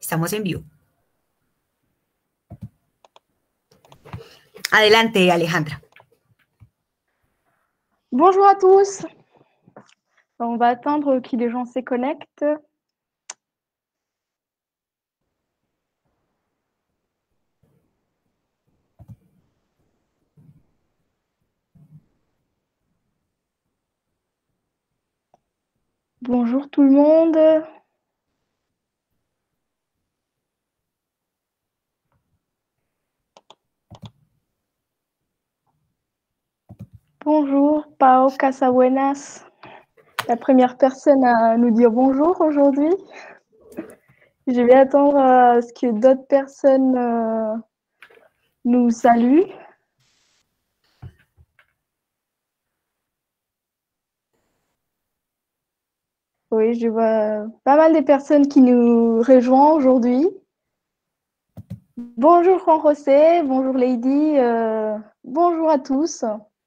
Estamos en vivo. Adelante, Alejandra. Bonjour à tous. On va attendre que les gens se connectent. Bonjour tout le monde. Bonjour, Pao Casabuenas, la première personne à nous dire bonjour aujourd'hui. Je vais attendre à ce que d'autres personnes nous saluent. Oui, je vois pas mal de personnes qui nous rejoignent aujourd'hui. Bonjour Juan José, bonjour Lady, bonjour à tous.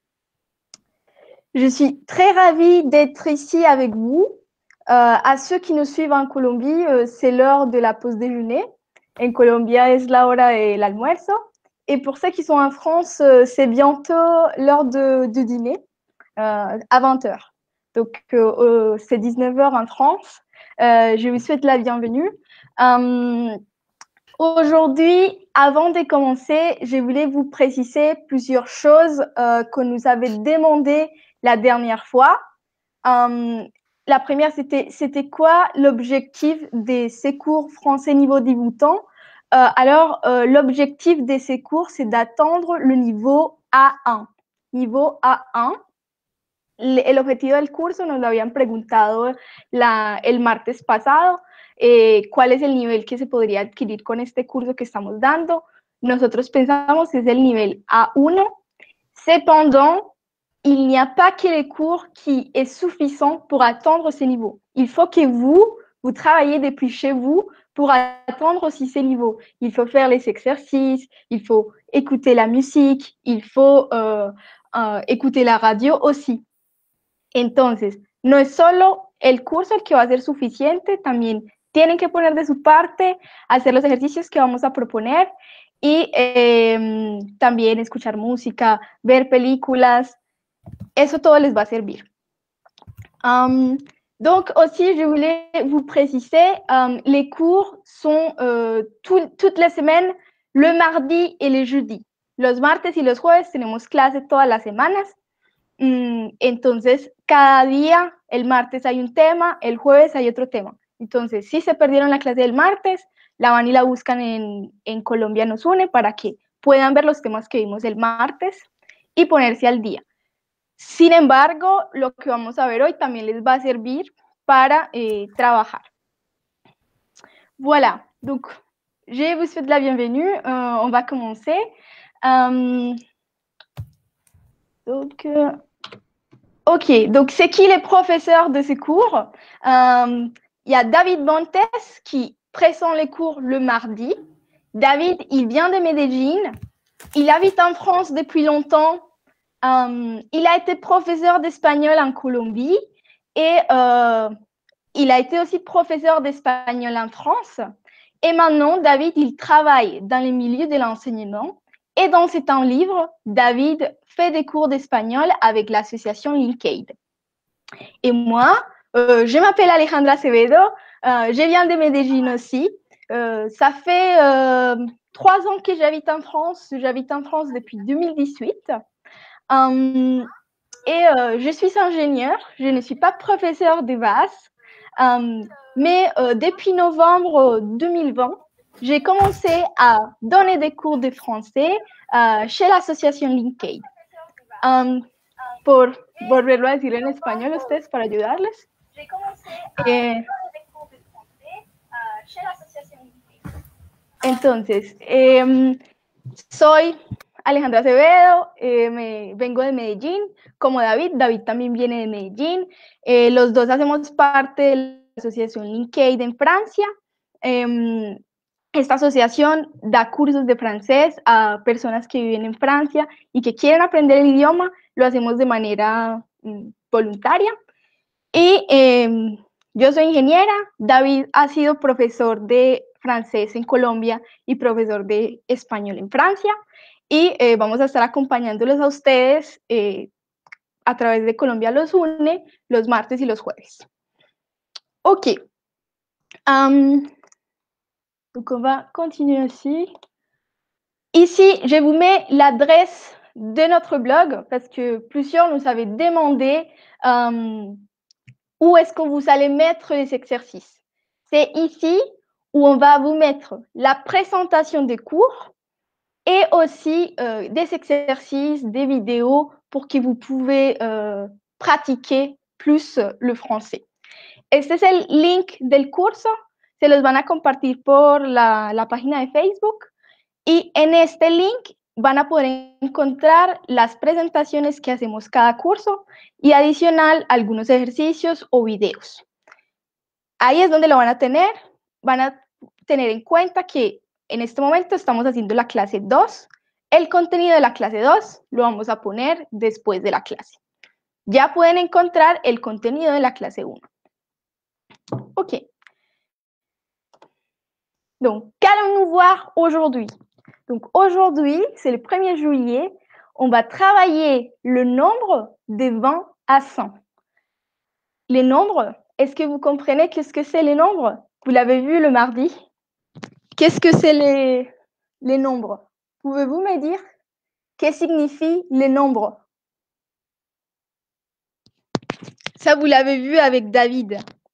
Je suis très ravie d'être ici avec vous. À ceux qui nous suivent en Colombie, c'est l'heure de la pause déjeuner. En Colombia es la hora del almuerzo. Et pour ceux qui sont en France, c'est bientôt l'heure du dîner, à 20h. Donc, c'est 19h en France. Je vous souhaite la bienvenue. Aujourd'hui, avant de commencer, je voulais vous préciser plusieurs choses que nous avait demandé la dernière fois. La première, c'était quoi l'objectif de ces cours français niveau débutant? L'objectif de ces cours, c'est d'atteindre le niveau A1. Niveau A1. El objetivo del curso nos lo habían preguntado el martes pasado. ¿Cuál es el nivel que se podría adquirir con este curso que estamos dando? Nosotros pensamos que es el nivel A1. Cependant, il n'y a pas que les cours qui est suffisant pour atteindre ces niveaux. Il faut que vous travaillez depuis chez vous pour atteindre aussi ces niveaux. Il faut faire les exercices, il faut écouter la musique, il faut écouter la radio aussi. Entonces, no es solo el curso el que va a ser suficiente, también tienen que poner de su parte, hacer los ejercicios que vamos a proponer y también escuchar música, ver películas. Eso todo les va a servir. Donc aussi, je voulais vous préciser, les cours sont toutes les semaines, le mardi et le jeudi. Los martes y los jueves tenemos clases todas las semanas. Entonces, cada día, el martes hay un tema, el jueves hay otro tema. Entonces, si se perdieron la clase del martes, la van y la buscan en Colombia Nos Une para que puedan ver los temas que vimos el martes y ponerse al día. Sin embargo, lo que vamos a ver hoy también les va a servir para trabajar. Voilà, donc je vous souhaite la bienvenue. On va commencer. Ok, donc c'est qui les professeurs de ces cours? Il y a David Montes qui présente les cours le mardi. David, il vient de Medellín. Il habite en France depuis longtemps. Il a été professeur d'espagnol en Colombie et il a été aussi professeur d'espagnol en France. Et maintenant, David, il travaille dans les milieux de l'enseignement. Et dans ses temps libres, David fait des cours d'espagnol avec l'association Linkaid. Et moi, je m'appelle Alejandra Acevedo, je viens de Medellín aussi. Ça fait 3 ans que j'habite en France depuis 2018. Je suis ingénieure, je ne suis pas professeure de base, mais depuis novembre 2020, j'ai commencé à donner des cours de français chez l'association Linkaid. Por volverlo a decir en español ustedes para ayudarles. J'ai commencé a donner des cours de français chez l'association Linkaid. Entonces, soy Alejandra Acevedo, vengo de Medellín, como David. David también viene de Medellín. Los dos hacemos parte de la asociación Linkaid en Francia. Esta asociación da cursos de francés a personas que viven en Francia y que quieren aprender el idioma. Lo hacemos de manera voluntaria. Y yo soy ingeniera. David ha sido profesor de francés en Colombia y profesor de español en Francia. Y vamos a estar acompañándolos a ustedes a través de Colombia los une los martes y los jueves. Ok. Donc, on va continuer aussi. Ici, je vous mets l'adresse de notre blog parce que plusieurs nous avaient demandé où est-ce que vous allez mettre les exercices. C'est ici où on va vous mettre la présentation des cours et aussi des exercices, des vidéos pour que vous pouvez pratiquer plus le français. Este es el link del curso, se los van a compartir por la página de Facebook y en este link van a poder encontrar las presentaciones que hacemos cada curso y adicional algunos ejercicios o videos. Ahí es donde lo van a tener en cuenta que en este momento estamos haciendo la clase 2. El contenido de la clase 2 lo vamos a poner después de la clase. Ya pueden encontrar el contenido de la clase 1. Ok. Donc, qu'allons-nous voir aujourd'hui? Donc, aujourd'hui, c'est le 1er juillet. On va travailler le nombre de 20 à 100. Les nombres, est-ce que vous comprenez qu'est-ce que c'est les nombres? Vous l'avez vu le mardi? Qu'est-ce que c'est les nombres? Pouvez-vous me dire qu'est-ce que signifient les nombres? Ça, vous l'avez vu avec David.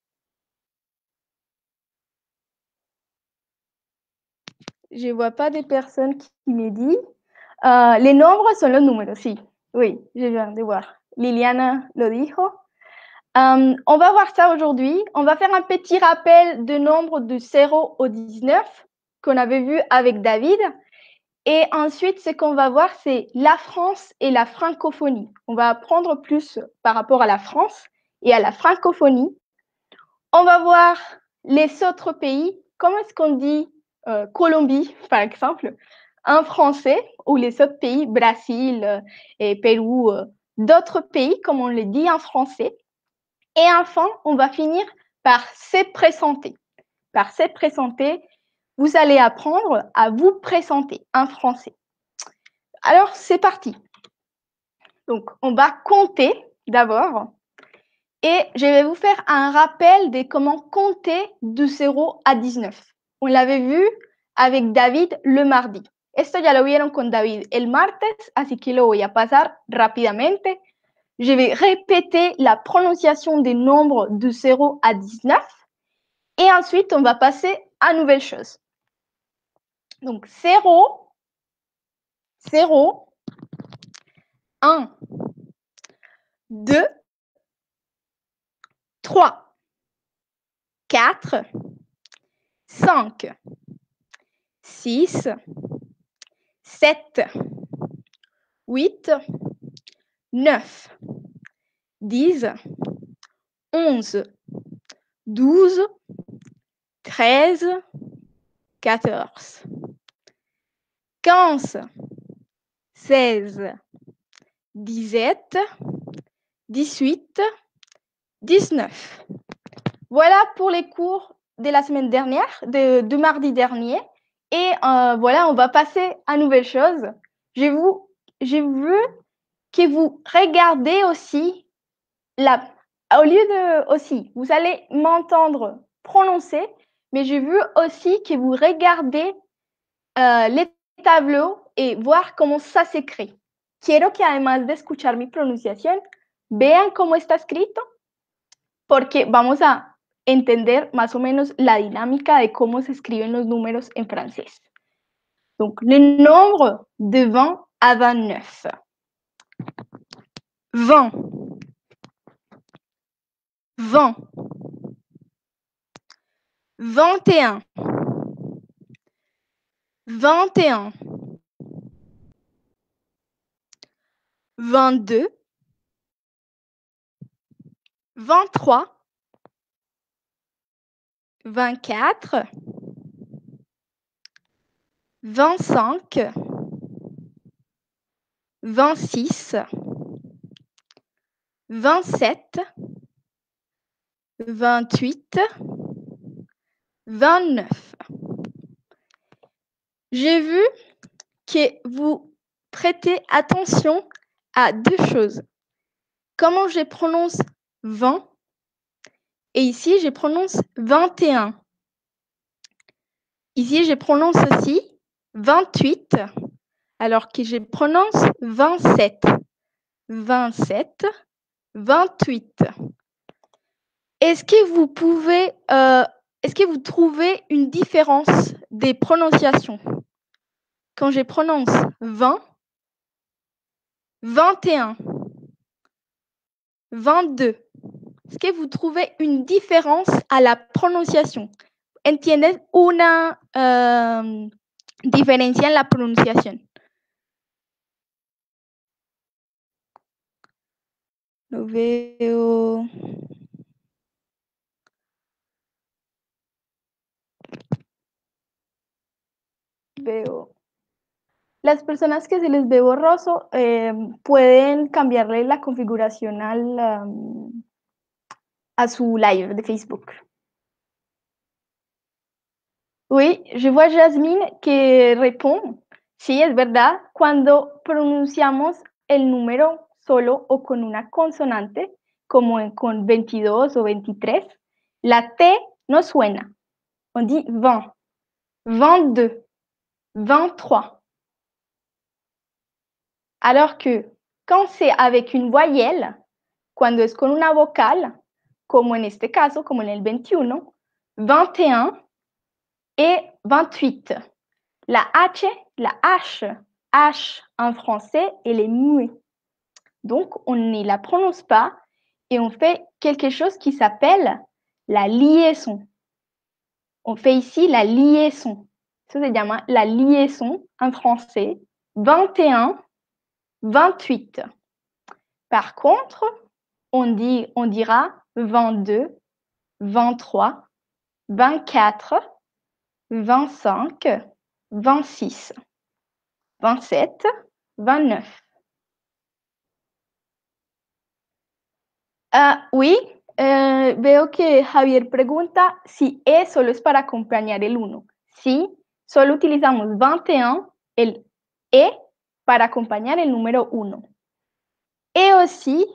Je ne vois pas des personnes qui me disent. Les nombres sont los números, sí. Oui, je viens de voir. Liliana lo dijo. On va voir ça aujourd'hui. On va faire un petit rappel de nombres de 0 au 19 qu'on avait vu avec David. Et ensuite, ce qu'on va voir, c'est la France et la francophonie. On va apprendre plus par rapport à la France et à la francophonie. On va voir les autres pays. Comment est-ce qu'on dit Colombie, par exemple, en français, ou les autres pays, Brésil et Pérou, d'autres pays, comme on le dit en français. Et enfin, on va finir par se présenter. Par se présenter, vous allez apprendre à vous présenter en français. Alors, c'est parti. Donc, on va compter d'abord. Et je vais vous faire un rappel de comment compter de 0 à 19. On l'avait vu avec David le mardi. Esto ya lo vieron con David el martes, así que lo voy a pasar rápidamente. Je vais répéter la prononciation des nombres de 0 à 19. Et ensuite, on va passer à nouvelle chose. Donc, 0, 0, 1, 2, 3, 4, 5, 6, 7, 8, 9, 10, 11, 12, 13, 14, 15, 16, 17, 18, 19. Voilà pour les cours de la semaine dernière, de mardi dernier. Et voilà, on va passer à nouvelle chose. Je veux que vous regardez aussi, au lieu de aussi, vous allez m'entendre prononcer, mais je veux aussi que vous regardez les tableaux et voir cómo ça s'écrit. Quiero que además de escuchar mi pronunciación, vean cómo está escrito, porque vamos a entender más o menos la dinámica de cómo se escriben los números en francés. Donc, le nombre de 20 à 29. 20, 20, 21, 21, 22, 23, 24, 25, 26, 27, 28, 29. j'ai vu que vous prêtez attention à deux choses. Comment je prononce 20 et ici, je prononce 21. Ici, je prononce aussi 28, alors que je prononce 27. 27, 28. Est-ce que vous trouvez une différence des prononciations? Quand je prononce 20, 21, 22. Est-ce que vous trouvez une différence à la prononciación? ¿Entiendes una diferencia en la pronunciación? Lo veo. Las personas que se les ve borroso pueden cambiarle la configuración a su live de Facebook. Oui, je vois Jasmine que répond. Sí, es verdad. Cuando pronunciamos el número solo o con una consonante, como con 22 o 23, la T no suena. On dit 20, 22, 23. Alors que quand c'est avec une voyelle, cuando es con una vocal, como en este caso, como en el 21, 21 et 28. La H en français, elle est muette. Donc, on ne la prononce pas et on fait quelque chose qui s'appelle la liaison. On fait ici la liaison. Ça se llama la liaison en français. 21, 28. Par contre, on dira 22, 23, 24, 25, 26, 27, 29. Oui, veo que Javier pregunta si E solo es para acompañar el 1. Sí, solo utilizamos 21, el E, para acompañar el número 1. Et aussi,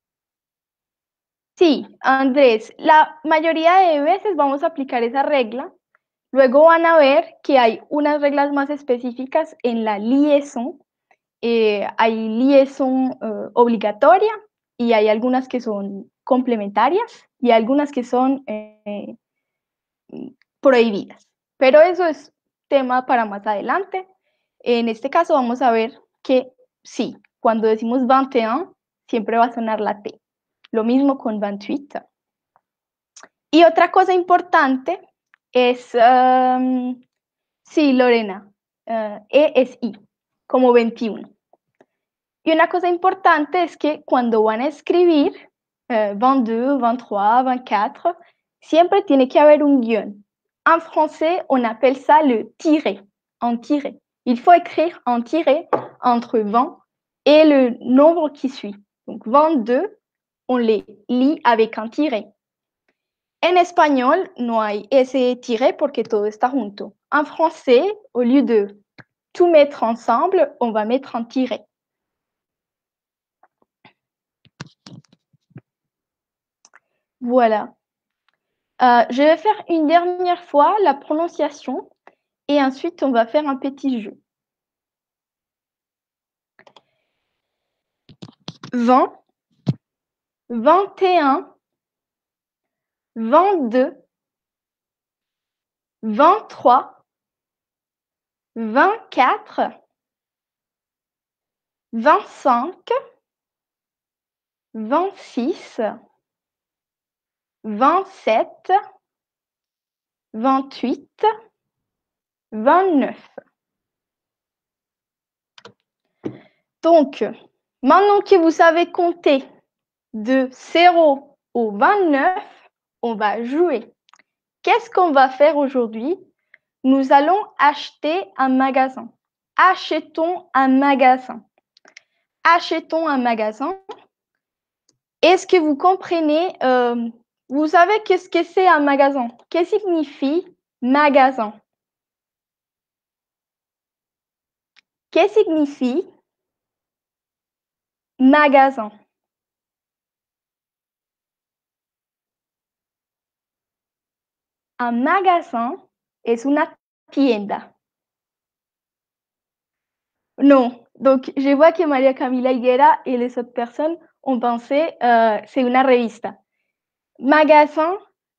sí, Andrés, la mayoría de veces vamos a aplicar esa regla. Luego van a ver que hay unas reglas más específicas en la liaison. Hay liaison obligatoria y hay algunas que son complementarias y algunas que son prohibidas. Pero eso es tema para más adelante. En este caso vamos a ver que sí, cuando decimos 21, siempre va a sonar la T. Lo mismo con 28. Y otra cosa importante es, sí, Lorena, E es I, como 21. Y una cosa importante es que cuando van a escribir 22, 23, 24, siempre tiene que haber un guión. En français, on appelle ça le tiret, en tiret. Il faut écrire en tiret entre 20 et le nombre qui suit. Donc 22, on les lit avec un tiret. En español, no hay ese tiret porque todo está junto. En français, au lieu de tout mettre ensemble, on va mettre un tiret. Voilà. Je vais faire une dernière fois la prononciation et ensuite on va faire un petit jeu. 20, 21, 22, 23, 24, 25, 26, 27, 28, 29. Donc, maintenant que vous savez compter de 0 au 29, on va jouer. Qu'est-ce qu'on va faire aujourd'hui? Nous allons acheter un magasin. Achetons un magasin. Achetons un magasin. Est-ce que vous comprenez? Vous savez qu'est-ce que c'est un magasin? Qu'est-ce que signifie magasin? Que signifie magasin? Un magasin es una tienda. Non. Donc, je vois que María Camila Higuera et les autres personnes ont pensé c'est una revista. Magasin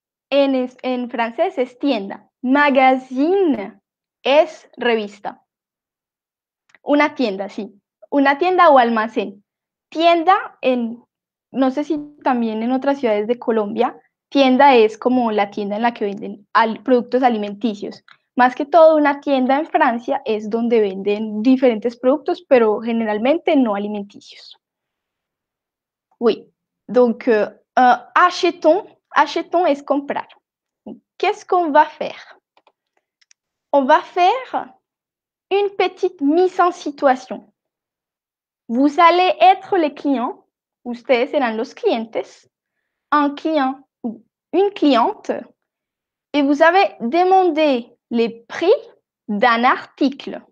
en francés es tienda. Magazine es revista. Una tienda, sí. Una tienda o almacén. Tienda no sé si también en otras ciudades de Colombia, tienda es como la tienda en la que venden productos alimenticios. Más que todo, una tienda en Francia es donde venden diferentes productos, pero generalmente no alimenticios. Oui. Donc, achetons es comprar. Qu'est-ce qu'on va faire? On va faire une petite mise en situation. Vous allez être les clients, ustedes serán los clientes, un client ou une cliente, et vous avez demandé les prix d'un article.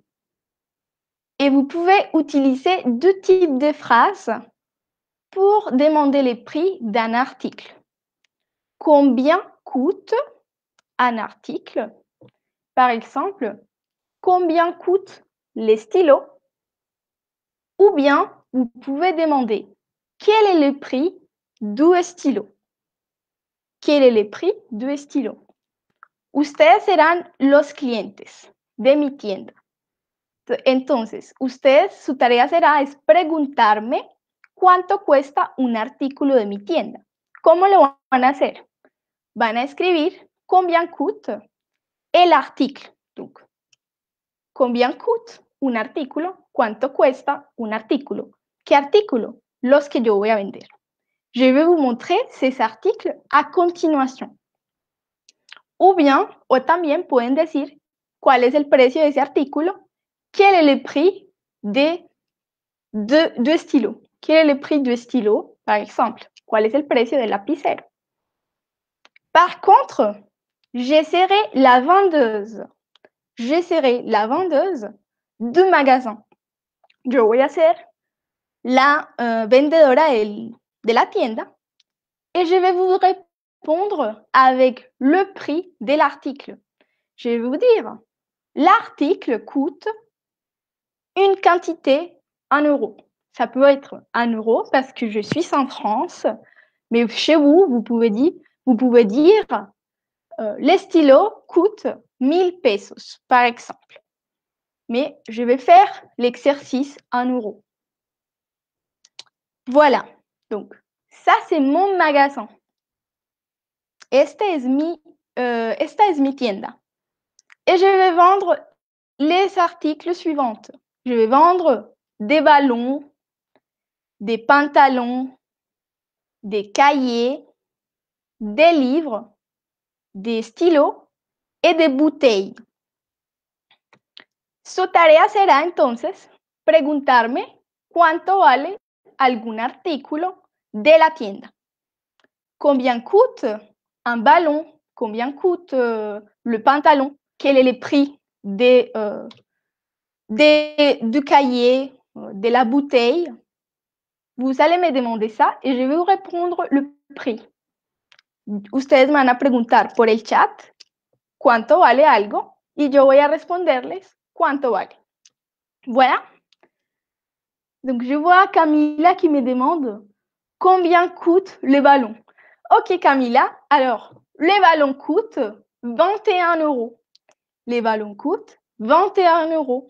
Et vous pouvez utiliser deux types de phrases pour demander les prix d'un article. Combien coûte un article? Par exemple, combien coûtent les stylos? Ou bien, vous pouvez demander quel est le prix du stylo? ¿Quel est le prix du stylo? Ustedes serán los clientes de mi tienda. Entonces, ustedes, su tarea será es preguntarme cuánto cuesta un artículo de mi tienda. ¿Cómo lo van a hacer? Van a escribir combien coûte el article. Donc, combien coûte un artículo? ¿Cuánto cuesta un artículo? ¿Qué artículo? Los que yo voy a vender. Je vais vous montrer ces articles a continuación. O bien, o también pueden decir cuál es el precio de ese artículo, quel est le prix de stylo. Quel est le prix de stylo, par exemple. ¿Cuál es el precio del lapicero? Par contre, je serai la vendeuse. Je serai la vendeuse du magasin. Yo voy a ser la vendedora de la tienda et je vais vous répondre avec le prix de l'article. Je vais vous dire, l'article coûte une quantité en euros. Ça peut être 1 euro parce que je suis en France, mais chez vous, vous pouvez dire les stylos coûtent 1000 pesos, par exemple. Mais je vais faire l'exercice en euros. Voilà. Donc, ça, c'est mon magasin. Esta es mi tienda. Et je vais vendre les articles suivants. Je vais vendre des ballons, des pantalons, des cahiers, des livres, des stylos et des bouteilles. Su tarea será entonces preguntarme cuánto vale algún artículo de la tienda. Combien coûte un ballon? Combien coûte le pantalon? Quel est le prix du cahier, de la bouteille? Vous allez me demander ça et je vais vous répondre le prix. Ustedes me van a preguntar por el chat cuánto vale algo y yo voy a responderles cuánto vale. Voilà. Donc, je vois Camila qui me demande combien coûte le ballon. Ok, Camila. Alors, les ballons coûtent 21 euros. Les ballons coûtent 21 euros.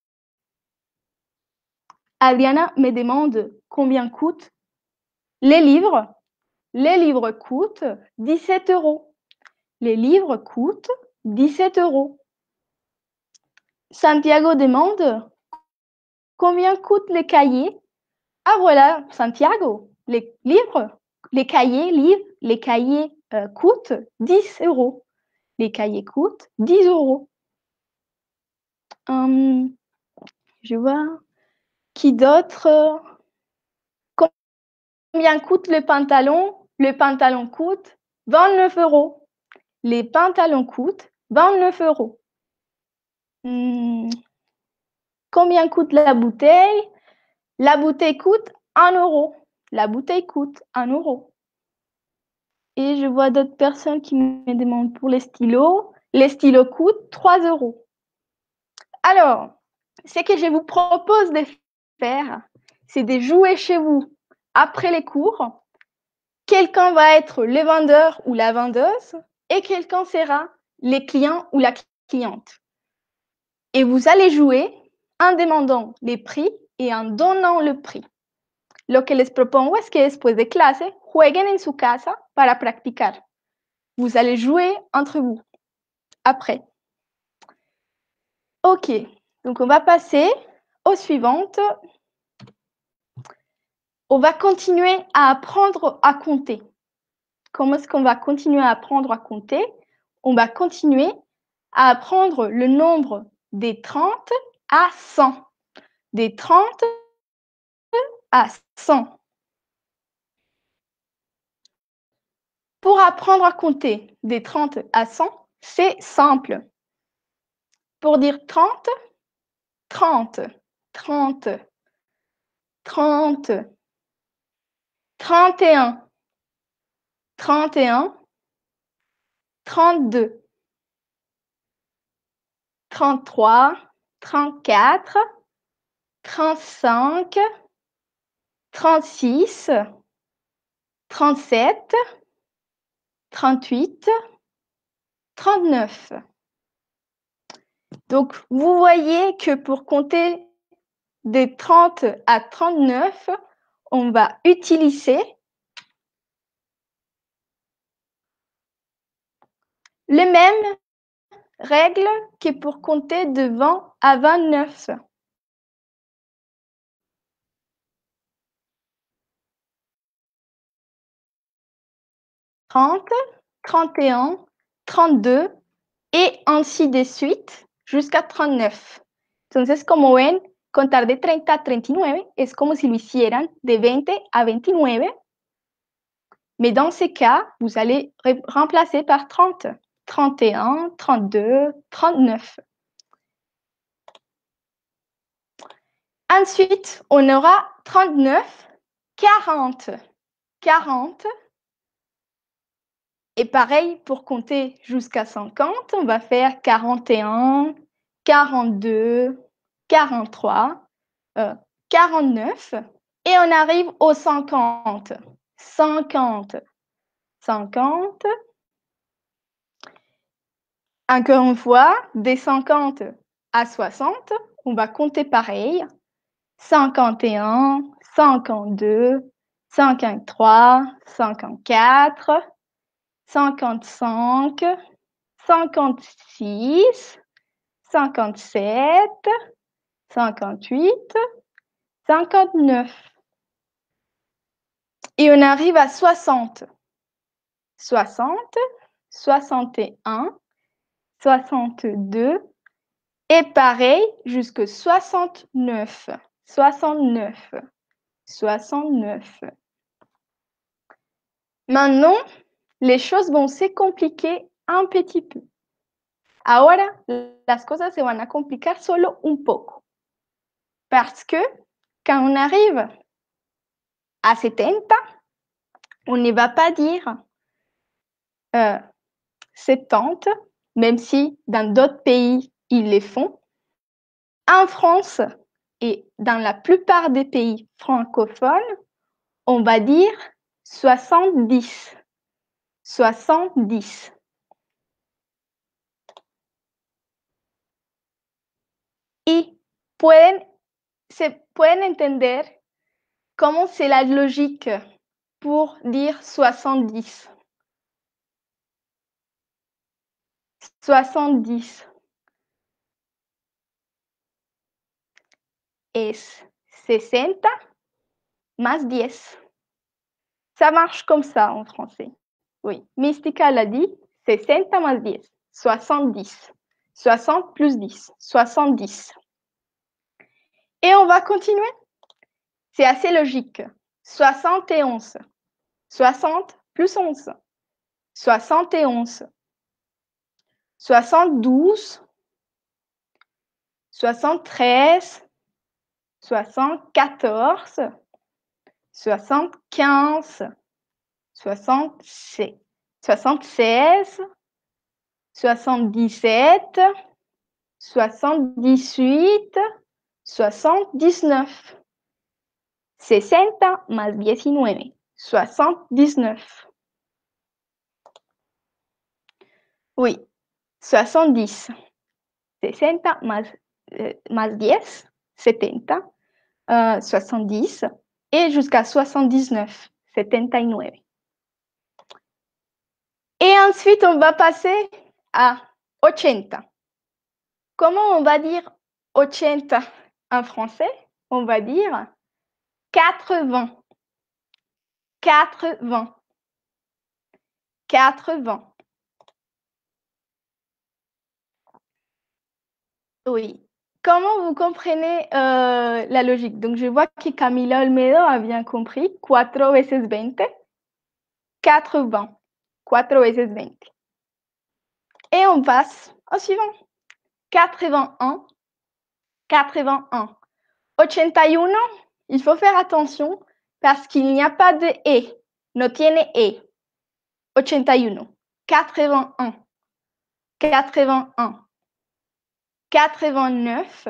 Adriana me demande combien coûtent les livres. Les livres coûtent 17 euros. Les livres coûtent 17 euros. Santiago demande combien coûtent les cahiers. Ah voilà, Santiago, les livres, les cahiers coûtent 10 euros. Les cahiers coûtent 10 euros. Je vois. Qui d'autre? Combien coûte le pantalon? Le pantalon coûte 29 euros. Les pantalons coûtent 29 euros. Combien coûte la bouteille? La bouteille coûte 1 euro. La bouteille coûte 1 euro. Et je vois d'autres personnes qui me demandent pour les stylos. Les stylos coûtent 3 euros. Alors, ce que je vous propose de faire, c'est de jouer chez vous après les cours. Quelqu'un va être le vendeur ou la vendeuse et quelqu'un sera le client ou la cliente. Et vous allez jouer en demandant les prix et en donnant le prix. Lo que les propongo es que después de clase jueguen en su casa para practicar. Vous allez jouer entre vous après. Ok, donc on va passer aux suivantes. On va continuer à apprendre à compter. Comment est-ce qu'on va continuer à apprendre à compter? On va continuer à apprendre le nombre des 30 à 100. Des 30 à 100. Pour apprendre à compter des 30 à 100, c'est simple. Pour dire 30, 30, 30, 30, 31, 31, 32, 33, 34, 35, 36, 37, 38, 39. Donc, vous voyez que pour compter des 30 à 39, on va utiliser les mêmes règles que pour compter de 20 à 29. « 30, 31, 32 et ainsi de suite jusqu'à 39. Entonces, como ven, contar de 30 a 39 es como si lo hicieran de 20 à 29. Mais dans ces cas, vous allez remplacer par 30. 31, 32, 39. Ensuite, on aura 39, 40. 40. Et pareil, pour compter jusqu'à 50, on va faire 41, 42, 43, 49. Et on arrive aux 50. 50. 50. Encore une fois, des 50 à 60, on va compter pareil. 51, 52, 53, 54, 55, 56, 57, 58, 59. Et on arrive à 60. 60, 61, 62, et pareil jusqu'à 69. 69. 69. Maintenant, les choses vont se compliquer un petit peu. Ahora, las cosas se van a complicar solo un poco. Parce que quand on arrive à 70, on ne va pas dire 70, même si dans d'autres pays, ils les font. En France et dans la plupart des pays francophones, on va dire 70. 70. Y se pueden entender comment c'est la logique pour dire 70. 70 es 60 más 10. Ça marche comme ça en français. Oui, Mystica l'a dit, 60 más 10, 70. 60 plus 10, 70. Et on va continuer. C'est assez logique. 71. 60 plus 11. 71. 72. 73, 74, 75, 76, 76, 77, 78, 79. 60 más 19, 79. Oui, 70. 60 más 10, 70. 70. Et jusqu'à 79, 79. Et ensuite, on va passer à 80. Comment on va dire 80 en français? On va dire 80. 80. 80. Oui. Comment vous comprenez la logique? Donc, je vois que Camila Olmedo a bien compris. 4 veces 20. 80. 4 veces 20. Et on passe au suivant. 81. 81. 81, il faut faire attention parce qu'il n'y a pas de E. No tiene E. 81. 81. 81. 89.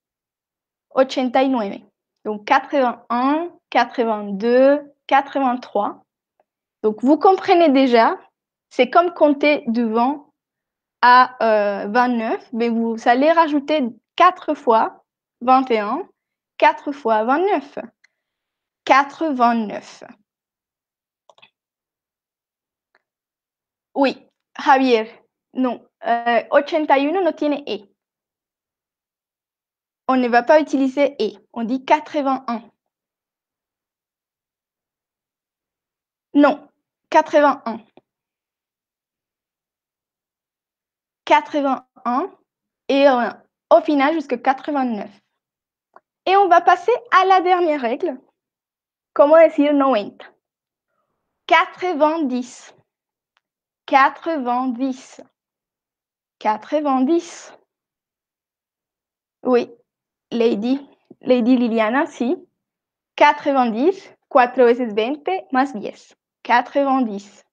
89. Donc 81, 82, 83. Donc vous comprenez déjà, c'est comme compter devant à 29, mais vous allez rajouter 4 fois 21, 4 fois 29. 89. Oui, Javier, non. 81 no tiene E. On ne va pas utiliser E, on dit 81. Non, 81. 81 et au final jusqu'à 89. Et on va passer à la dernière règle. Comment dire 90? 90. 90. 90. Oui, Lady Liliana, sí. 90, 4 veces 20 más 10. 90.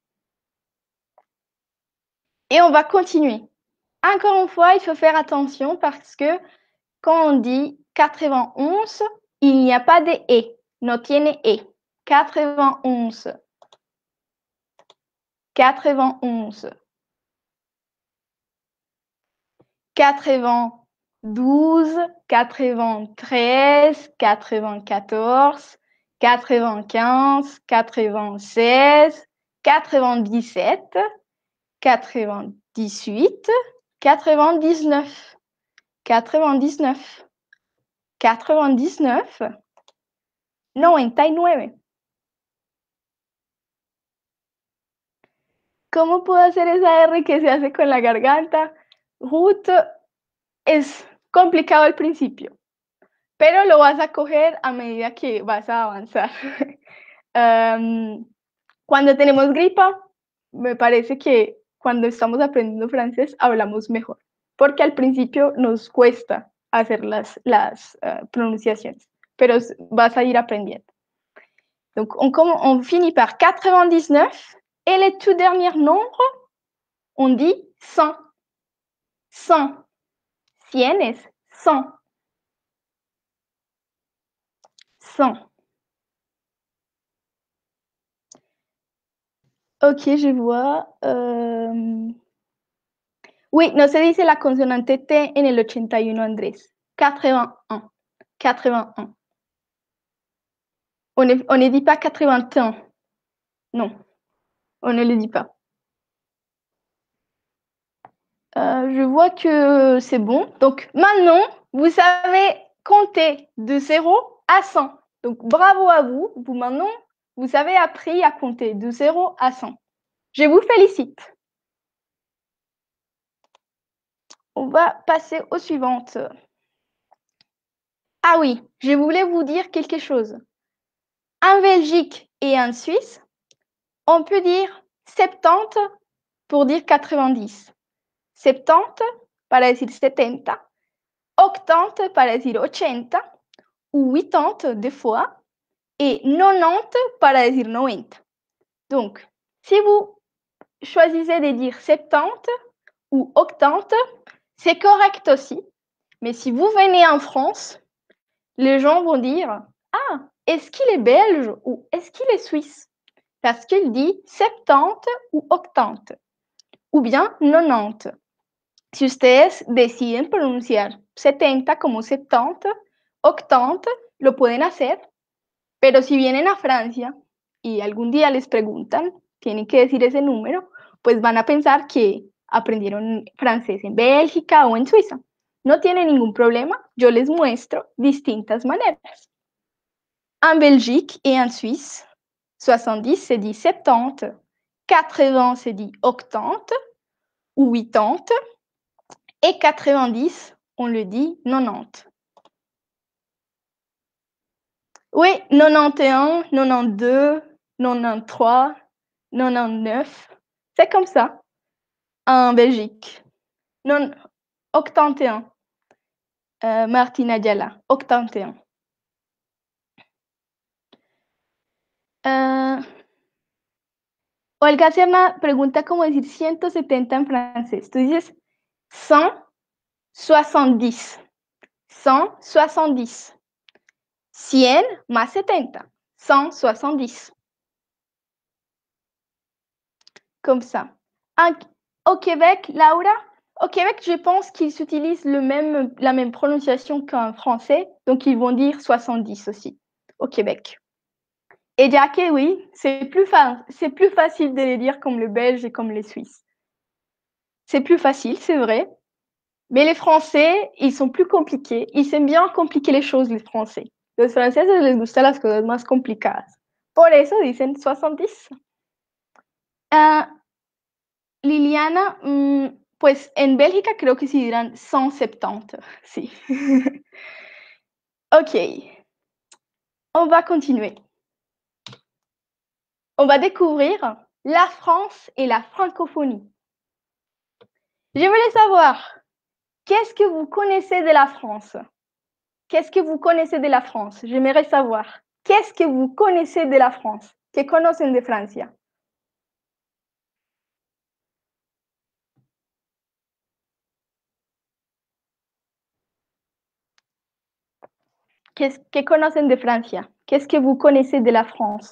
Et on va continuer. Encore une fois, il faut faire attention parce que quand on dit 91, il n'y a pas de E. No tiene E. 91. 91. 92, 93, 94, 95, 96, 97, 98, 99, 99, 99, 99. ¿Cómo puedo hacer esa R que se hace con la garganta? Ruth, es complicado al principio, pero lo vas a coger a medida que vas a avanzar. Cuando tenemos gripa, me parece que cuando estamos aprendiendo francés hablamos mejor, porque al principio nos cuesta hacer las pronunciaciones, pero vas a ir aprendiendo. Donc, on finit par 99 et les tout derniers nombres, on dit 100. 100. Cienes, 100. 100. Ok, je vois. Oui, no se dice la consonante T en el 81, Andrés. 81. 81. On ne dit pas 81. Non, on ne le dit pas. Je vois que c'est bon. Donc maintenant, vous savez compter de 0 à 100. Donc bravo à vous. Maintenant, vous avez appris à compter de 0 à 100. Je vous félicite. On va passer aux suivantes. Ah oui, je voulais vous dire quelque chose. En Belgique et en Suisse, on peut dire 70 pour dire 90. 70 para decir 70. 80 para decir 80, ou 80 des fois, et 90 para decir 90. Donc, si vous choisissez de dire 70 ou 80, c'est correct aussi. Mais si vous venez en France, les gens vont dire « Ah, est-ce qu'il est belge ou est-ce qu'il est suisse ?» Parce qu'il dit 70 ou 80, ou bien 90. Si ustedes deciden pronunciar 70 como 70, 80, lo pueden hacer, pero si vienen a Francia y algún día les preguntan, tienen que decir ese número, pues van a pensar que aprendieron francés en Bélgica o en Suiza. No tiene ningún problema, yo les muestro distintas maneras. En Belgique et en Suisse, 70 se dit 70, 80 se dit 80 ou 80, et 90, on le dit 90. Oui, 91, 92, 93, 99, c'est comme ça en Belgique. Non, 81. Martina Diala, 81. Olga Serna pregunta cómo decir 170 en francés. Tú dices 170. 170. 100 más 70. 170. Comme ça. Au Québec, Laura, au Québec, je pense qu'ils utilisent la même prononciation qu'en français, donc ils vont dire 70 aussi, au Québec. Et Jackie, oui, c'est plus facile de les dire comme le belge et comme les Suisses. C'est plus facile, c'est vrai. Mais les Français, ils sont plus compliqués. Ils aiment bien compliquer les choses, les Français. Los franceses les gustan las cosas más complicadas. Por eso dicen 70. Liliana, pues en Bélgica creo que sí dirán 170, sí. Ok, on va continuer. On va découvrir la France et la francophonie. Je voulais savoir, qu'est-ce que vous connaissez de la France? Qu'est-ce que vous connaissez de la France? J'aimerais savoir, qu'est-ce que vous connaissez de la France? ¿Qué conocen de Francia? ¿Qué conocen de Francia? Qu'est-ce que vous connaissez de la France?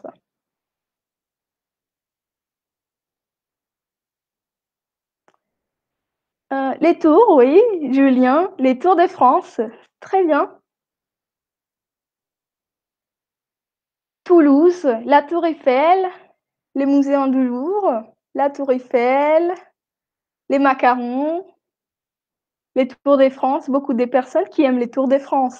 Les tours, oui, Julien, les tours de France, très bien. Toulouse, la Tour Eiffel, les musées du Louvre, la Tour Eiffel, les macarons, les Tours de France, beaucoup de personnes qui aiment les Tours de France.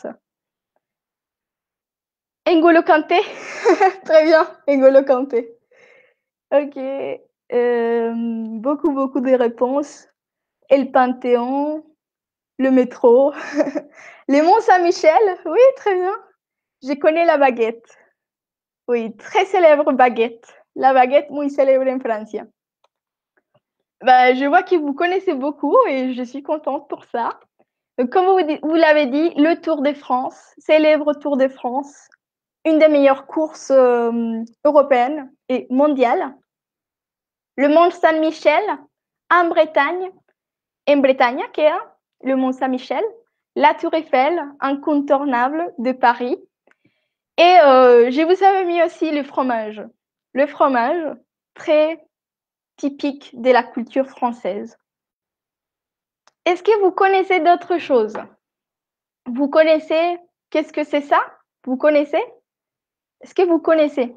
N'Golo Kanté, très bien, N'Golo Kanté. Ok, beaucoup de réponses. Et le Panthéon, le métro, les Monts Saint-Michel, oui, très bien. Je connais la baguette. Oui, très célèbre baguette. La baguette muy célèbre en Francia. Bah, je vois que vous connaissez beaucoup et je suis contente pour ça. Comme vous l'avez dit, le Tour de France, célèbre Tour de France, une des meilleures courses européennes et mondiales. Le Mont Saint-Michel en Bretagne, qui est le Mont Saint-Michel, la Tour Eiffel, incontournable de Paris. Et je vous avais mis aussi le fromage. Le fromage, très typique de la culture française. Est-ce que vous connaissez d'autres choses? Vous connaissez, qu'est-ce que c'est ça? Vous connaissez? Est-ce que vous connaissez?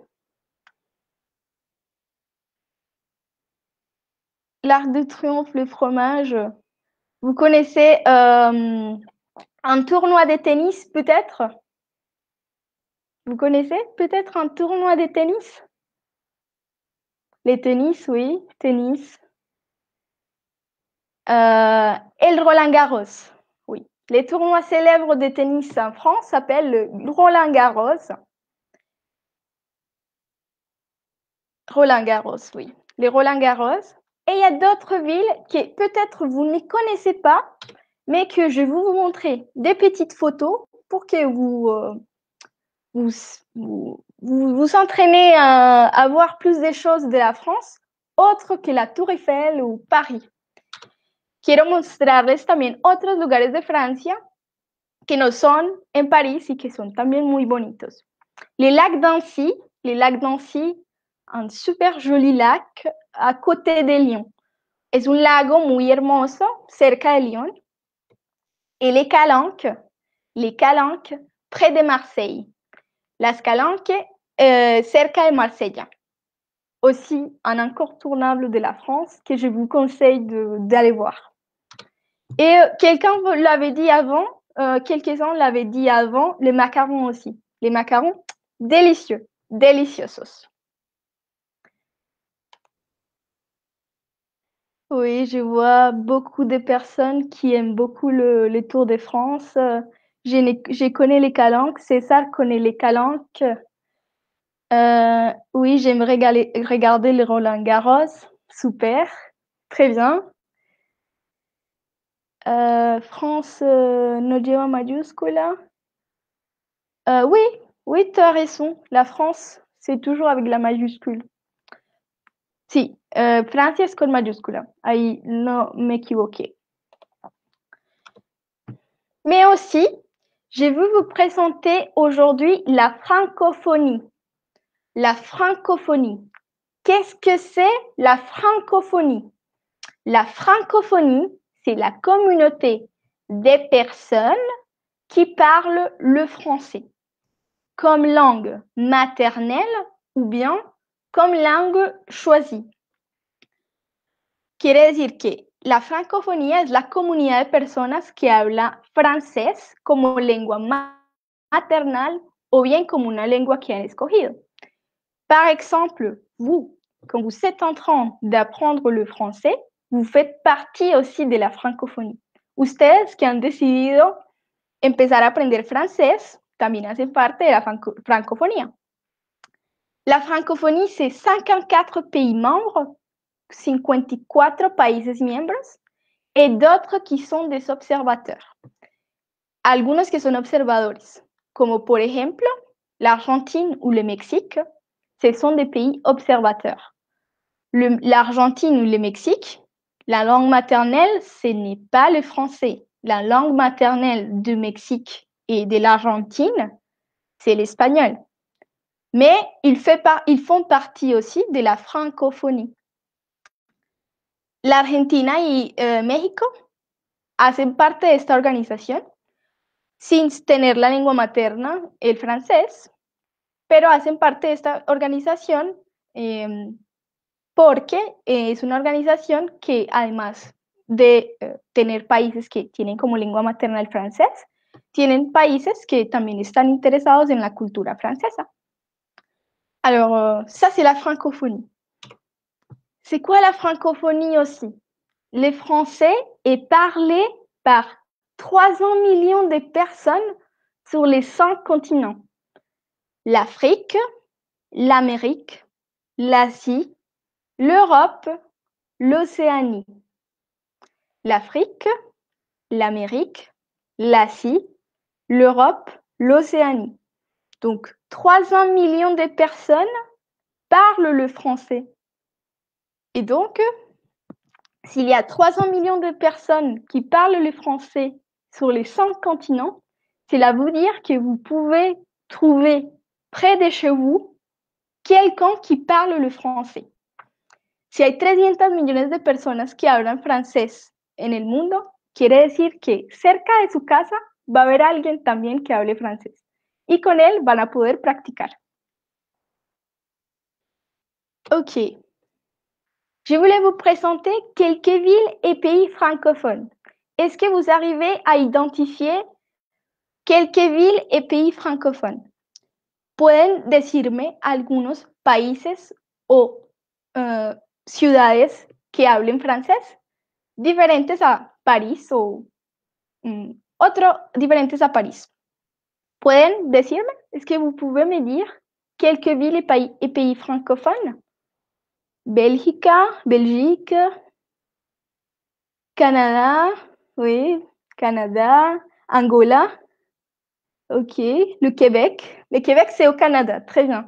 L'Arc de Triomphe, le fromage. Vous connaissez un tournoi de tennis, peut-être? Vous connaissez peut-être un tournoi de tennis? Les tennis, oui, tennis. Et le Roland-Garros, oui. Les tournois célèbres de tennis en France s'appellent le Roland-Garros. Roland-Garros, oui. Les Roland-Garros. Et il y a d'autres villes que peut-être vous ne connaissez pas, mais que je vais vous montrer des petites photos pour que vous entraînez à voir plus des choses de la France, autres que la Tour Eiffel ou Paris. Quiero mostrarles también otros lugares de Francia que no son en París y que son también muy bonitos. Les lacs d'Annecy, un super joli lac à côté de Lyon. Es un lago muy hermoso cerca de Lyon. Et les Calanques, près de Marseille. Las Calanques, cerca de Marsella. Aussi un incontournable de la France que je vous conseille d'aller voir. Et quelqu'un l'avait dit avant, quelques-uns l'avaient dit avant, les macarons aussi. Les macarons, délicieux, deliciosos. Oui, je vois beaucoup de personnes qui aiment beaucoup le Tour de France. Je connais les Calanques, César connaît les Calanques. Oui, j'aimerais regarder le Roland-Garros. Super, très bien. France no lleva mayúscula. Oui, oui, tu as raison. La France, c'est toujours avec la majuscule. Si, Francia es con mayúscula. Ahí no me equivoqué. Mais aussi, je veux vous présenter aujourd'hui la francophonie. La francophonie. Qu'est-ce que c'est la francophonie? La francophonie, c'est la communauté des personnes qui parlent le français comme langue maternelle ou bien comme langue choisie. Quiere decir que la francofonía es la comunidad de personas que habla francés como lengua maternelle ou bien comme una lengua que han escogido. Par exemple, vous, quand vous êtes en train d'apprendre le français, vous faites partie aussi de la francophonie. Ustedes que han decidido empezar a aprender francés, también hacen parte de la francofonía. La francophonie, c'est 54 pays membres, 54 países miembros, et d'autres qui sont des observateurs. Algunos que son observadores, como por ejemplo l'Argentine ou le Mexique, ce sont des pays observateurs. L'Argentine ou le Mexique, la langue maternelle, ce n'est pas le français. La langue maternelle du Mexique et de l'Argentine, c'est l'espagnol. Mais ils font partie aussi de la francophonie. La Argentina y México hacen parte de esta organización sin tener la lengua materna, el francés, pero hacen parte de esta organización porque es una organización que además de tener países que tienen como lengua materna el francés, tienen países que también están interesados en la cultura francesa. Alors, ça c'est la francophonie. C'est quoi la francophonie aussi? Le français est parlé par 300 millions de personnes sur les 5 continents. L'Afrique, l'Amérique, l'Asie, l'Europe, l'Océanie. L'Afrique, l'Amérique, l'Asie, l'Europe, l'Océanie. Donc, 300 millions de personnes parlent le français. Et donc, s'il y a 300 millions de personnes qui parlent le français sur les 5 continents, cela veut dire que vous pouvez trouver près de chez vous quelqu'un qui parle le français. Si hay 300 millones de personas que hablan francés en el mundo, quiere decir que cerca de su casa va a haber alguien también que hable francés. Y con él van a poder practicar. Ok. Je voulais vous présenter quelques villes et pays francophones. Est-ce que vous arrivez à identifier quelques villes et pays francophones? ¿Pueden decirme algunos países o ciudades que hablen francés? Diferentes a París o diferentes a París. ¿Pueden decirme? Est-ce que vous pouvez me dire quelques villes et pays francophones? Belgique, Canada, oui, Canada. Angola. Ok. Le Québec. Le Québec, c'est au Canada. Très bien.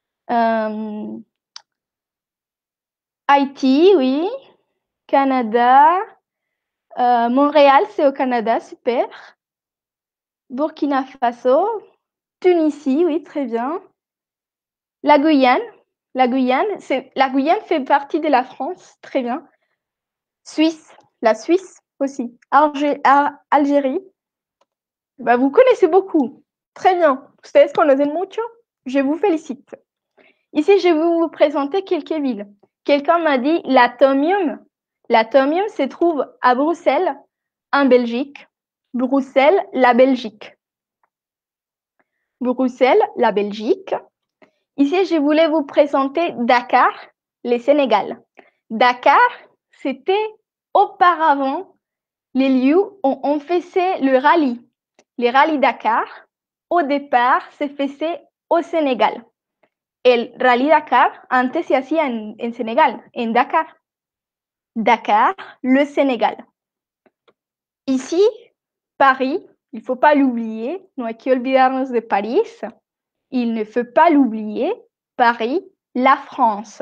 Haïti, oui. Canada. Montréal, c'est au Canada. Super. Burkina Faso. Tunisie, oui, très bien. La Guyane. La Guyane fait partie de la France. Très bien. Suisse. La Suisse aussi. Algérie. Bah, vous connaissez beaucoup. Très bien. Ustedes conocen mucho. Je vous félicite. Ici, je vais vous présenter quelques villes. Quelqu'un m'a dit l'Atomium. L'Atomium se trouve à Bruxelles, en Belgique. Bruxelles, la Belgique. Bruxelles, la Belgique. Ici, je voulais vous présenter Dakar, le Sénégal. Dakar, c'était auparavant les lieux où on faisait le rallye. Le rallye Dakar, au départ, se faisait au Sénégal. El rallye Dakar, antes se hacía en Sénégal, en Dakar. Dakar, le Sénégal. Ici, Paris, il ne faut pas l'oublier, no hay que olvidarnos de París. Il ne faut pas l'oublier, Paris, la France.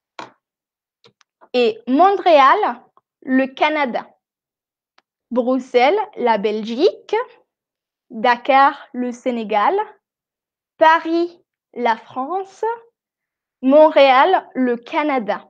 Et Montréal, le Canada. Bruxelles, la Belgique. Dakar, le Sénégal. Paris, la France. Montréal, le Canada.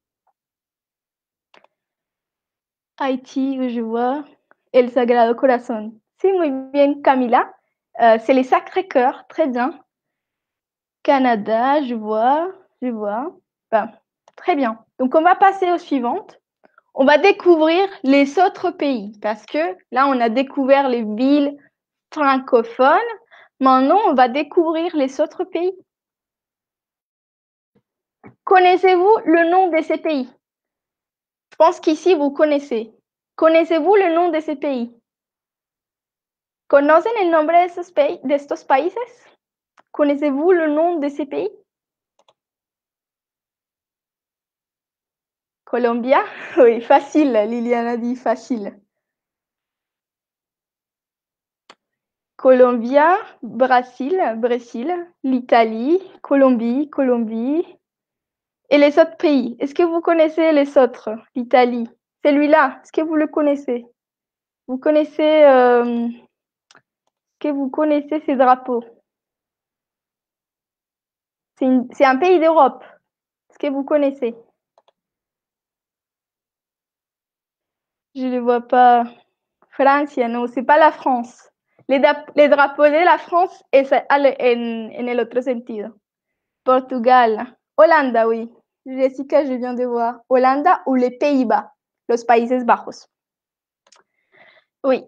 Haïti, je vois. El Sagrado Corazón. Sí, muy bien, Camila. C'est les Sacré-Cœur, très bien. Canada, je vois. Ben, très bien. Donc, on va passer aux suivantes. On va découvrir les autres pays parce que là, on a découvert les villes francophones. Maintenant, on va découvrir les autres pays. Connaissez-vous le nom de ces pays? Je pense qu'ici, vous connaissez. Connaissez-vous le nom de ces pays? ¿Conocen el nombre de estos países? Connaissez-vous le nom de ces pays? Colombia? Oui, facile, Liliana dit facile. Colombia, Brésil, l'Italie, Colombie. Et les autres pays, est-ce que vous connaissez les autres? L'Italie, celui-là, est-ce que vous le connaissez? Vous connaissez, est-ce que vous connaissez ces drapeaux? C'est un pays d'Europe. Est-ce que vous connaissez? Je ne le vois pas. Francia, no, c'est pas la France. Les drapeaux de la France es en el otro sentido. Portugal. Holanda, oui. Jessica, je viens de voir. Holanda ou les Pays-Bas, los Países Bajos. Oui.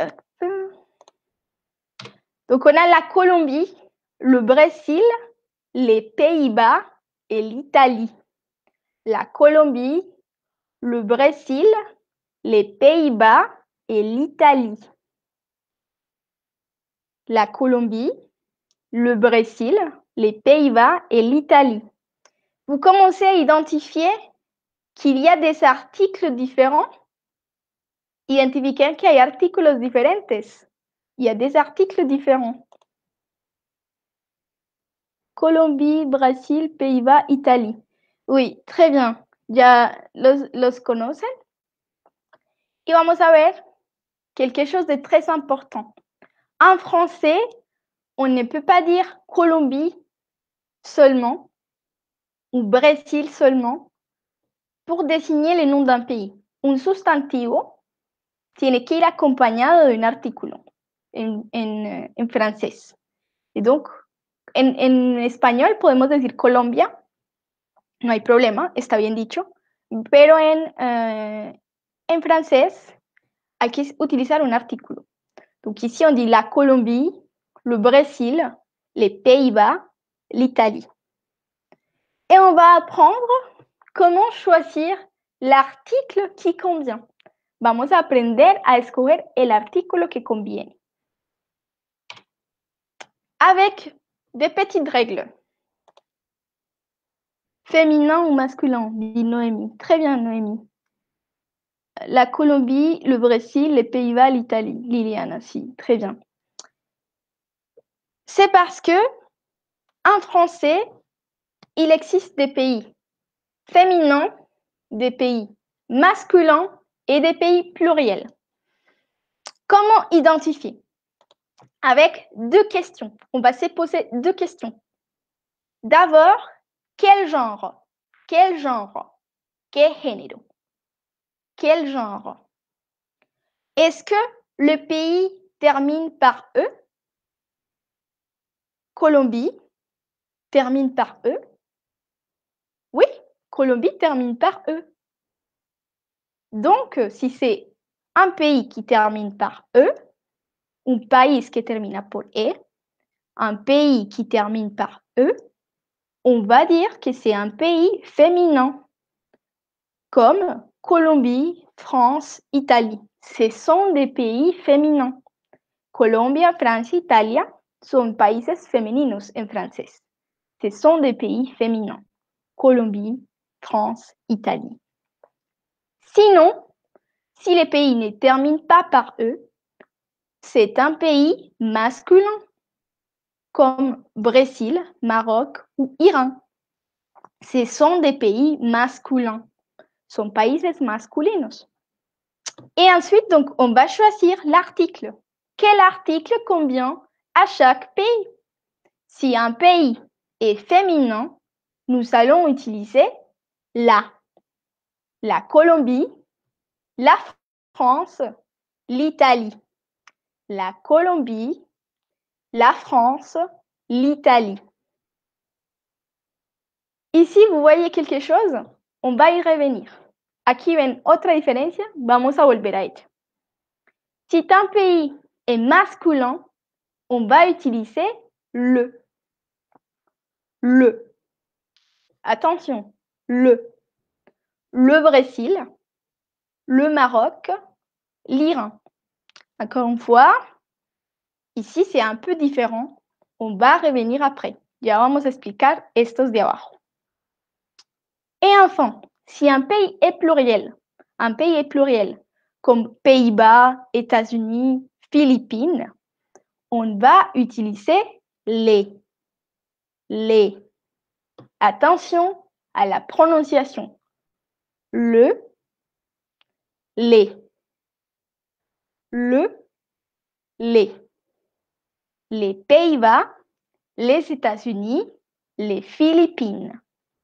Donc, on a la Colombie, le Brésil, les Pays-Bas et l'Italie. La Colombie, le Brésil, les Pays-Bas et l'Italie. La Colombie, le Brésil, les Pays-Bas et l'Italie. Vous commencez à identifier qu'il y a des articles différents. Identifiquen que hay artículos diferentes. Il y a des articles différents. Colombie, Brésil, Pays-Bas, Italie. Oui, très bien. Ya los conocen. Y vamos a ver quelque chose de très important. En français, on ne peut pas dire Colombie seulement ou Brésil seulement pour désigner le nom d'un pays. Un sustantivo tiene que ir acompañado de un artículo en francés. Y donc, en español podemos decir Colombia, no hay problema, está bien dicho, pero en francés hay que utilizar un artículo. Donc ici, on dit la Colombie, le Brésil, les Pays-Bas, l'Italie. Et on va apprendre comment choisir l'article qui convient. Vamos a aprender a escoger el artículo que conviene. Avec des petites règles. Féminin ou masculin, dit Noémie. Très bien, Noémie. La Colombie, le Brésil, les Pays-Bas, l'Italie. Liliana, si, très bien. C'est parce que en français, il existe des pays féminins, des pays masculins et des pays pluriels. Comment identifier? Avec deux questions. On va se poser deux questions. D'abord, quel genre? Quel genre? ¿Qué género? Quel genre? Est-ce que le pays termine par E? Colombie termine par E? Oui, Colombie termine par E. Donc, si c'est un pays qui termine par E, un país que termina por E, un pays qui termine par E, on va dire que c'est un pays féminin, comme Colombie, France, Italie. Ce sont des pays féminins. Colombia, Francia, Italia son países femeninos en francés. Ce sont des pays féminins. Colombie, France, Italie. Sinon, si les pays ne terminent pas par E, c'est un pays masculin, comme Brésil, Maroc ou Iran. Ce sont des pays masculins, son países masculinos. Et ensuite, donc, on va choisir l'article. Quel article convient à chaque pays? Si un pays est féminin, nous allons utiliser la. La Colombie, la France, l'Italie. La Colombie, la France, l'Italie. Ici, vous voyez quelque chose? On va y revenir. Aquí ven otra diferencia, vamos a volver a ella. Si un pays est masculin, on va utiliser le. Le. Attention, le. Le Brésil, le Maroc, l'Iran. Encore une fois, ici c'est un peu différent. On va revenir après. Ya vamos a explicar estos de abajo. Et enfin, si un pays est pluriel, comme Pays-Bas, États-Unis, Philippines, on va utiliser les. Les. Attention à la prononciation. Le, les. Le, les. Les Pays-Bas, les États-Unis, les Philippines.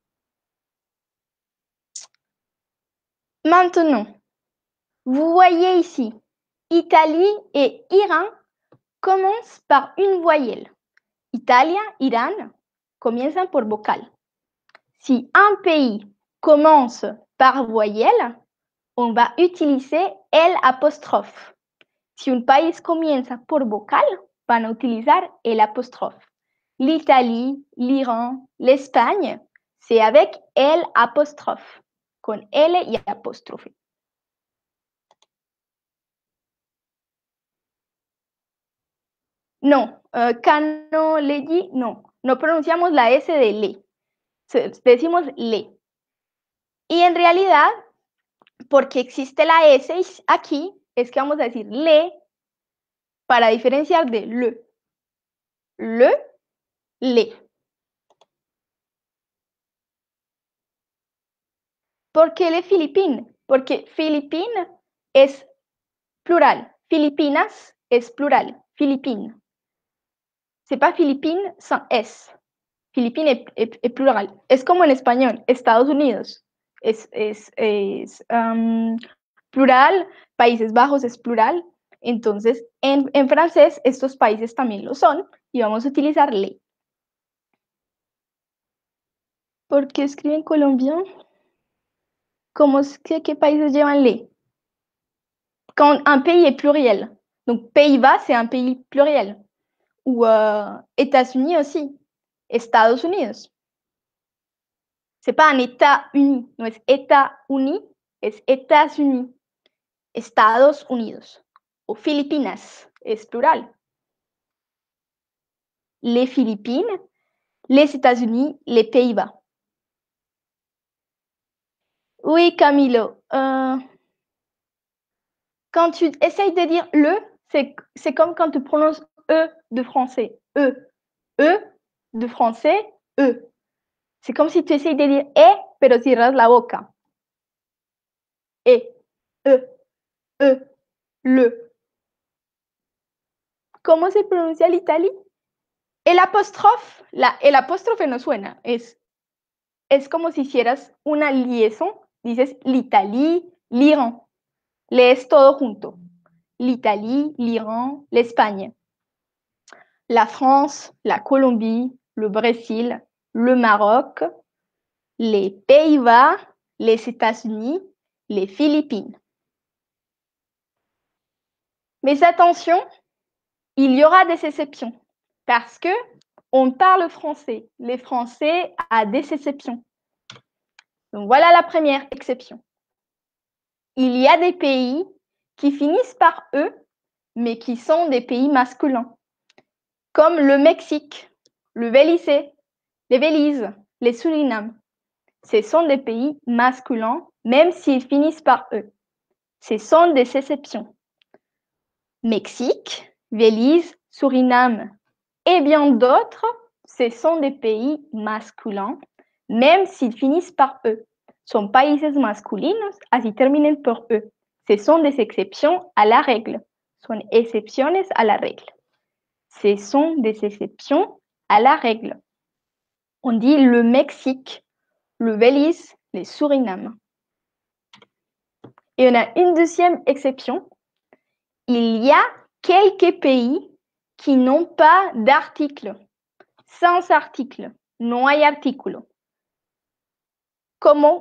Maintenant, vous voyez ici, Italie et Iran commencent par une voyelle. Italia, Irán comienzan por vocal. Si un pays commence par voyelle, on va utiliser el apóstrofe. Si un país comienza por vocal, van a utilizar el apóstrofe. L'Italie, l'Iran, l'Espagne, c'est avec el apóstrofe, con L y apóstrofe. No, Cano, Legi, no. No pronunciamos la S de le. Decimos le. Y en realidad, porque existe la S aquí, es que vamos a decir le para diferenciar de le. Le. ¿Por qué les Philippines? Porque Philippines es plural. Filipinas es plural. Philippines. C'est pas Philippines sans S. Philippines es plural. Es como en español, Estados Unidos. Es plural, Países Bajos es plural. Entonces, en francés, estos países también lo son y vamos a utilizar les. ¿Por qué escriben colombiano? ¿Qué países llevan les? Quand un pays est pluriel. Donc, Pays-Bas, c'est un pays pluriel. Ou États-Unis aussi. Estados Unidos. C'est pas un État uni, no es État uni, es États-Unis. Estados Unidos. O Filipinas, es plural. Les Philippines, les États-Unis, les Pays-Bas. Oui, Camilo. Quand tu essayes de dire le, c'est comme quand tu prononces E de français. E. E de français, E. C'est comme si tu essayes de dire pero cierras la boca. E, le. ¿Cómo se pronuncia l'Italie? El apóstrofe no suena. Es como si hicieras una liaison. Dices l'Italie, l'Iran. Lees todo junto. L'Italie, l'Iran, l'Espagne. La France, la Colombie, le Brésil, le Maroc, les Pays-Bas, les États-Unis, les Philippines. Mais attention, il y aura des exceptions parce que on parle français. Les Français ont des exceptions. Donc voilà la première exception. Il y a des pays qui finissent par E, mais qui sont des pays masculins, comme le Mexique, le Belize, les Belize, les Suriname. Ce sont des pays masculins, même s'ils finissent par E. Ce sont des exceptions. Mexique, Belize, Suriname et bien d'autres, ce sont des pays masculins, même s'ils finissent par E. Son países masculinos, así terminen por E. Ce sont des exceptions à la règle. Son excepciones a la règle. Ce sont des exceptions à la règle. On dit le Mexique, le Belize, les Suriname. Et on a une deuxième exception. Il y a quelques pays qui n'ont pas d'article. Sans article. No hay artículo. Comme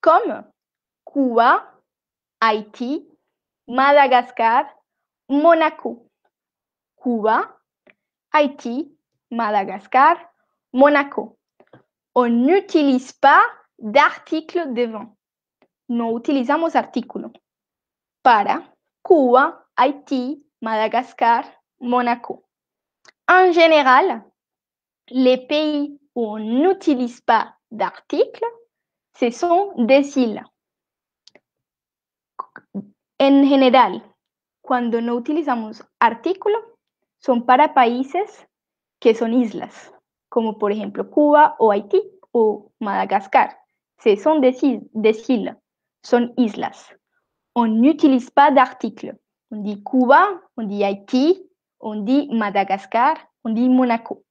Cuba, Haïti, Madagascar, Monaco. Cuba, Haïti, Madagascar, Monaco. On n'utilise pas d'article devant. No utilizamos artículo. Para Cuba, Haïti, Madagascar, Monaco. En général, les pays où on n'utilise pas d'article, ce sont des îles. En general, cuando no utilizamos artículo, son para países que son islas, como por ejemplo Cuba o Haití o Madagascar. Ce sont des îles, son islas. On n'utilise pas d'article. On dit Cuba, on dit Haïti, on dit Madagascar, on dit Monaco.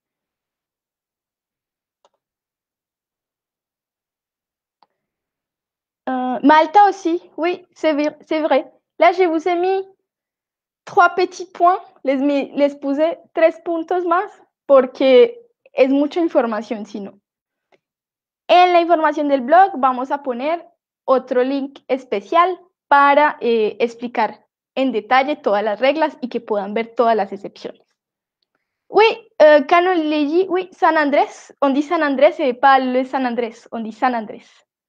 Malta aussi, oui, c'est vrai. Là, je vous ai mis 3 petits points, les puse 3 puntos más, porque es mucha información, si no. En la información del blog vamos a poner otro link especial para explicar en detalle todas las reglas y que puedan ver todas las excepciones. Oui, quand on les dit, oui, San Andrés, on dit San Andrés et pas le San Andrés, on dit San Andrés.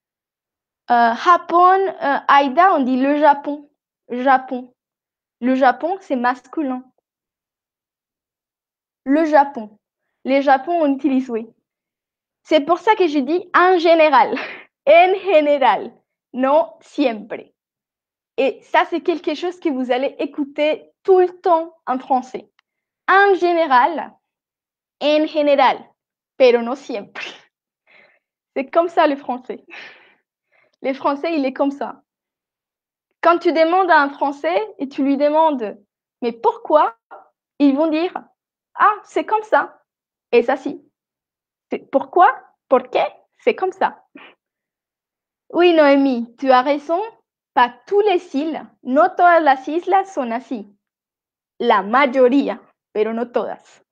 Japon, Aïda, on dit le Japon. Japon. Le Japon, c'est masculin. Le Japon. Les Japon, on utilise oui. C'est pour ça que je dis en général. En général. Non siempre. Et ça, c'est quelque chose que vous allez écouter tout le temps en français. En général, pero no siempre. C'est comme ça le français. Les Français, il est comme ça. Quand tu demandes à un Français et tu lui demandes « Mais pourquoi ?» Ils vont dire « Ah, c'est comme ça. » Et ça, si. Pourquoi? ¿Por qué? C'est comme ça. Oui, Noémie, tu as raison. Pas tous les îles, no todas las islas son así. La mayoría, pero no todas.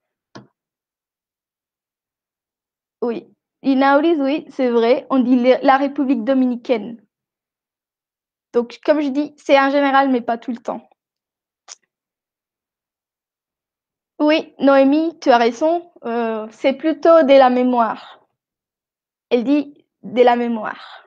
Oui. Inauris, oui, c'est vrai. On dit la République dominicaine. Donc, comme je dis, c'est en général, mais pas tout le temps. Oui, Noémie, tu as raison. C'est plutôt de la mémoire. Elle dit de la mémoire.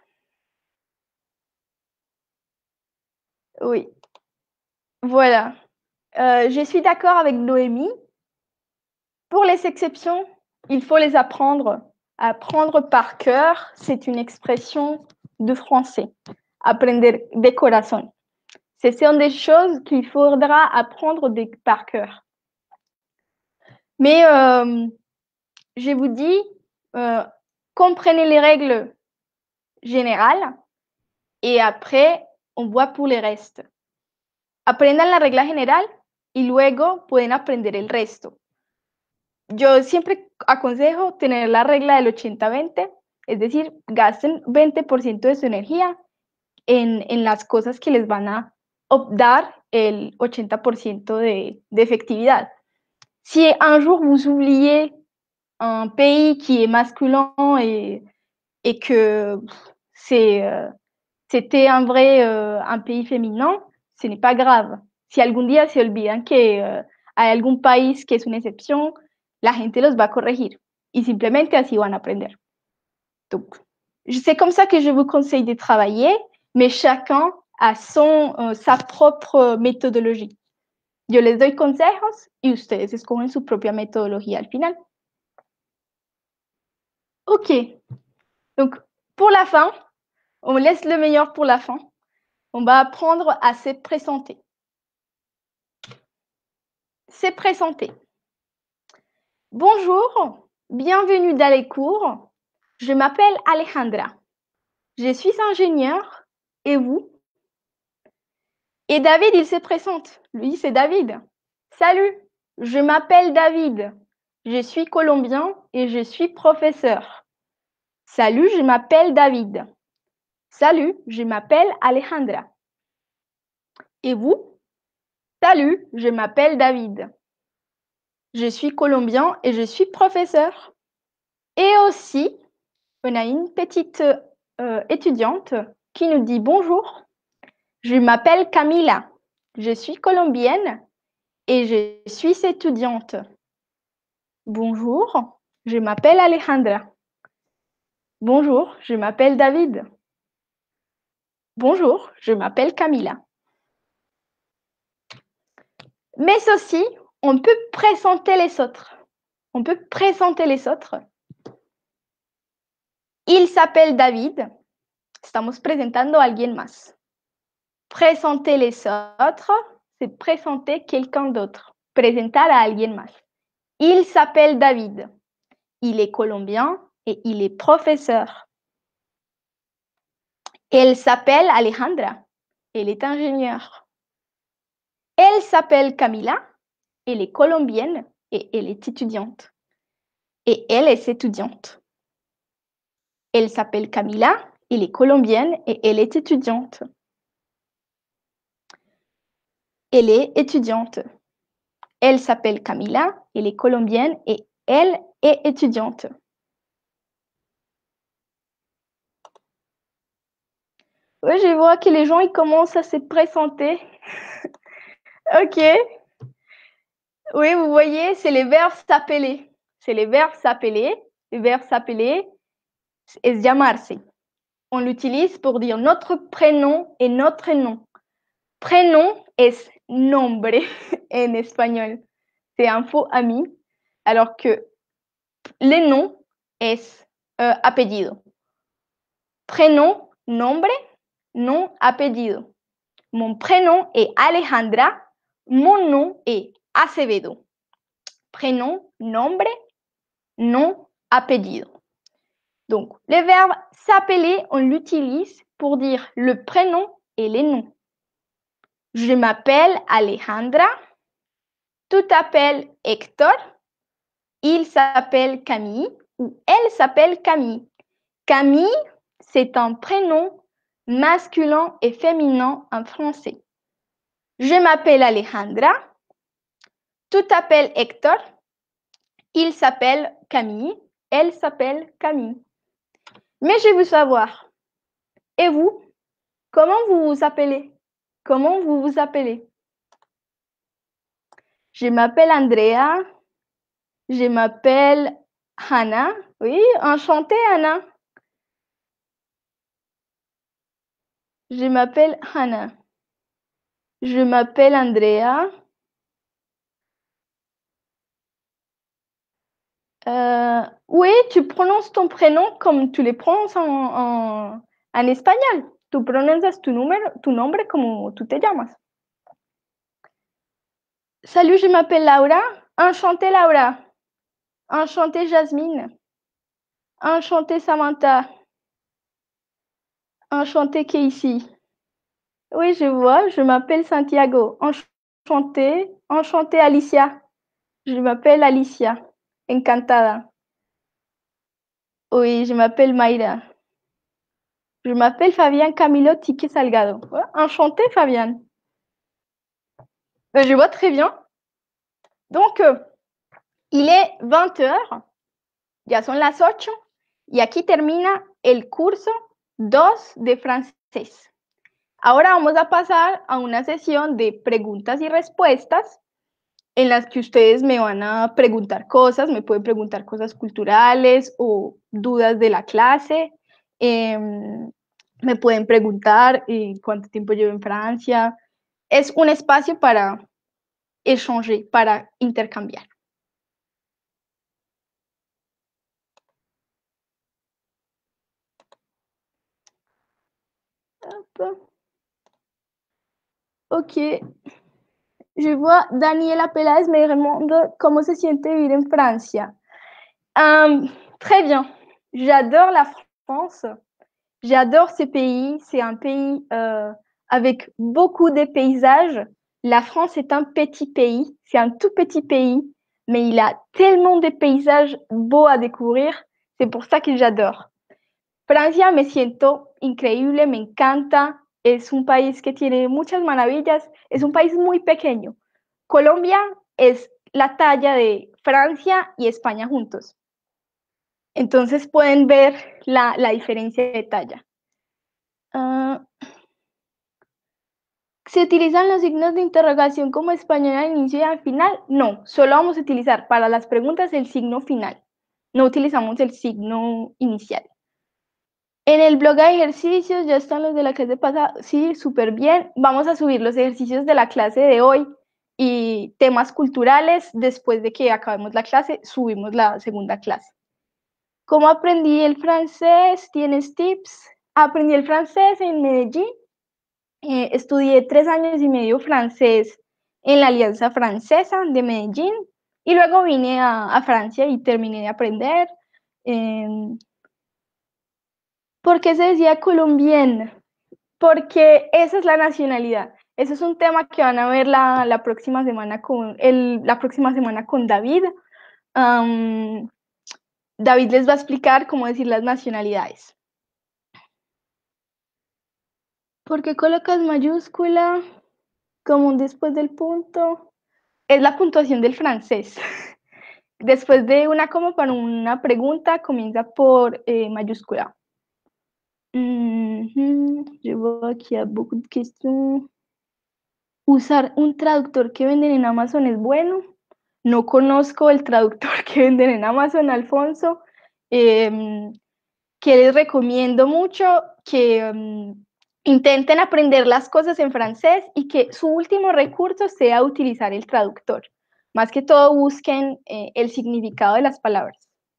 Oui. Voilà. Je suis d'accord avec Noémie. Pour les exceptions, il faut les apprendre. Apprendre par cœur, c'est une expression de français. Aprender de corazón. Ce sont des choses qu'il faudra apprendre par cœur. Mais je vous dis, comprenez les règles générales et après, on voit pour les restes. Aprendan la regla general y luego pueden aprender el resto. Yo siempre aconsejo tener la regla del 80-20, es decir, gasten 20% de su energía en las cosas que les van a dar el 80% de efectividad. Si un jour vous oubliez un pays qui est masculin et que c'était un vrai un pays féminin, ce n'est pas grave. Si algún día se olvidan que hay algún país que es una excepción, la gente los va a corregir y simplemente así van a aprender. Donc, c'est comme ça que je vous conseille de travailler, mais chacun a sa propre méthodologie. Yo les doy consejos y ustedes escogen su propia metodología al final. Ok, donc pour la fin, on laisse le meilleur pour la fin. On va apprendre à se présenter. Se présenter. Bonjour, bienvenue dans les cours. Je m'appelle Alejandra. Je suis ingénieure. Et vous? Et David, il se présente. Lui, c'est David. Salut, je m'appelle David. Je suis colombien et je suis professeur. Salut, je m'appelle David. Salut, je m'appelle Alejandra. Et vous? Salut, je m'appelle David. Je suis colombien et je suis professeur. Et aussi, on a une petite étudiante qui nous dit bonjour. Je m'appelle Camila. Je suis colombienne et je suis étudiante. Bonjour, je m'appelle Alejandra. Bonjour, je m'appelle David. Bonjour, je m'appelle Camila. Mais aussi, on peut présenter les autres. On peut présenter les autres. Il s'appelle David. Estamos presentando a alguien más. Présenter les autres, c'est présenter quelqu'un d'autre. Presentar a alguien más. Il s'appelle David. Il est colombien et il est professeur. Elle s'appelle Alejandra. Elle est ingénieure. Elle s'appelle Camila. Elle est colombienne et elle est étudiante. Et elle est étudiante. Elle s'appelle Camila. Elle est colombienne et elle est étudiante. Elle est étudiante. Elle s'appelle Camila. Elle est colombienne et elle est étudiante. Oui, je vois que les gens ils commencent à se présenter. Ok. Oui, vous voyez, c'est les verbes s'appeler. C'est les verbes s'appeler. Le verbe s'appeler es llamarse. On l'utilise pour dire notre prénom et notre nom. Prénom es nombre en espagnol. C'est un faux ami. Alors que le nom es apellido. Prénom, nombre, nom, apellido. Mon prénom est Alejandra. Mon nom est Acevedo. Prénom, nombre, nom, apellido. Donc, le verbe s'appeler, on l'utilise pour dire le prénom et les noms. Je m'appelle Alejandra. Tu t'appelles Héctor. Il s'appelle Camille ou elle s'appelle Camille. Camille, c'est un prénom masculin et féminin en français. Je m'appelle Alejandra. Tu t'appelles Héctor. Il s'appelle Camille. Elle s'appelle Camille. Mais je veux savoir, et vous, comment vous vous appelez? Comment vous vous appelez? Je m'appelle Andrea. Je m'appelle Hannah. Oui, enchantée Hannah. Je m'appelle Hannah. Je m'appelle Andrea. Oui, tu prononces ton prénom comme tu les prononces en espagnol. Tú pronuncias tu nombre como tú te llamas. Salut, je m'appelle Laura. Enchantée, Laura. Enchantée, Jasmine. Enchantée, Samantha. Enchantée, Casey. Oui, je vois, je m'appelle Santiago. Enchantée. Enchantée, Alicia. Je m'appelle Alicia. Encantada. Oui, je m'appelle Mayra. Je m'appelle Fabián Camilo Tique Salgado. Ouais, enchanté, Fabián. Je vois très bien. Donc, il est 20h, ya son las 8, y aquí termina el curso 2 de francés. Ahora vamos a pasar a una sesión de preguntas y respuestas en las que ustedes me van a preguntar cosas, me pueden preguntar cosas culturales o dudas de la clase. Me pueden preguntar cuánto tiempo llevo en Francia. Es un espacio para échanger, para intercambiar. Hop. Ok. Je vois Daniela Pélez me demande comment se siente vivir en Francia. Très bien. J'adore la France. J'adore ce pays. C'est un pays avec beaucoup de paysages. La France est un petit pays. C'est un tout petit pays, mais il a tellement de paysages beaux à découvrir. C'est pour ça que j'adore. Francia me siento increíble, me encanta. Es un país que tiene muchas maravillas. Es un país muy pequeño. Colombia es la talla de Francia y España juntos. Entonces pueden ver la diferencia de talla. ¿Se utilizan los signos de interrogación como español al inicio y al final? No, solo vamos a utilizar para las preguntas el signo final. No utilizamos el signo inicial. En el blog de ejercicios ya están los de la clase pasada. Sí, súper bien. Vamos a subir los ejercicios de la clase de hoy y temas culturales. Después de que acabemos la clase, subimos la segunda clase. ¿Cómo aprendí el francés? ¿Tienes tips? Aprendí el francés en Medellín. Estudié 3 años y medio francés en la Alianza Francesa de Medellín y luego vine a Francia y terminé de aprender. ¿Por qué se decía colombienne? Porque esa es la nacionalidad. Ese es un tema que van a ver la próxima semana con David. David les va a explicar cómo decir las nacionalidades. ¿Por qué colocas mayúscula como después del punto? Es la puntuación del francés. Después de una coma para una pregunta, comienza por mayúscula. Je vois qu'il y a beaucoup de questions. ¿Usar un traductor que venden en Amazon es bueno? No conozco el traductor que venden en Amazon, Alfonso. Que les recomiendo mucho que intenten aprender las cosas en francés y que su último recurso sea utilizar el traductor. Más que todo busquen el significado de las palabras.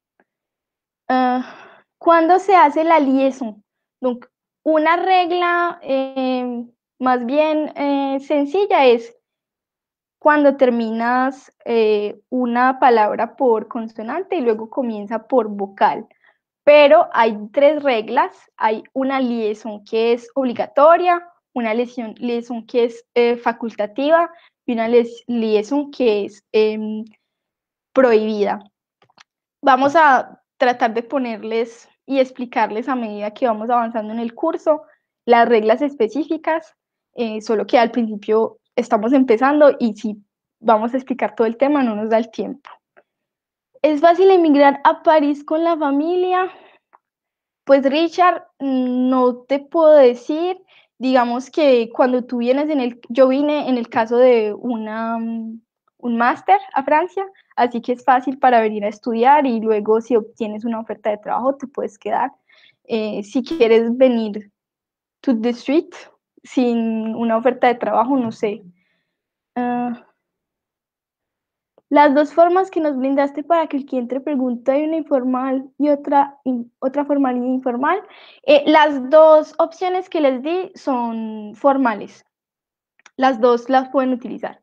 ¿Cuándo se hace la liaison? Donc, una regla más bien sencilla es cuando terminas una palabra por consonante y luego comienza por vocal. Pero hay 3 reglas. Hay una liaison que es obligatoria, una liaison que es facultativa y una liaison que es prohibida. Vamos a tratar de ponerles y explicarles a medida que vamos avanzando en el curso las reglas específicas, solo que al principio estamos empezando y si vamos a explicar todo el tema no nos da el tiempo. ¿Es fácil emigrar a París con la familia? Pues Richard, no te puedo decir, digamos que cuando tú vienes yo vine en el caso de un máster a Francia, así que es fácil para venir a estudiar y luego si obtienes una oferta de trabajo te puedes quedar. Si quieres venir to the street sin una oferta de trabajo, no sé. Las dos formas que nos brindaste para que el cliente pregunte, hay una informal y otra formal y informal. Las dos opciones que les di son formales. Las dos las pueden utilizar.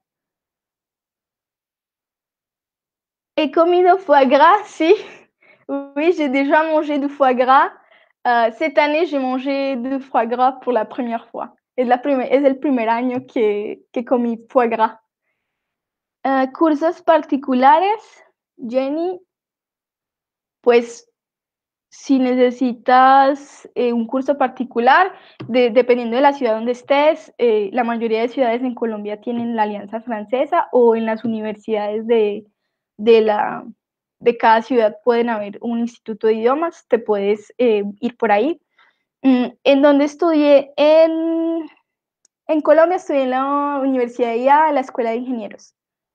He comido foie gras, sí. Oui, j'ai déjà mangé du foie gras. Cette année, j'ai mangé du foie gras pour la première fois. Es el primer año que comí foie gras. Cursos particulares, Jenny, pues si necesitas un curso particular, dependiendo de la ciudad donde estés, la mayoría de ciudades en Colombia tienen la Alianza Francesa o en las universidades de, la, de cada ciudad pueden haber un instituto de idiomas, te puedes ir por ahí. En donde estudié en Colombia, estudié en la Universidad de IA, la Escuela de Ingenieros.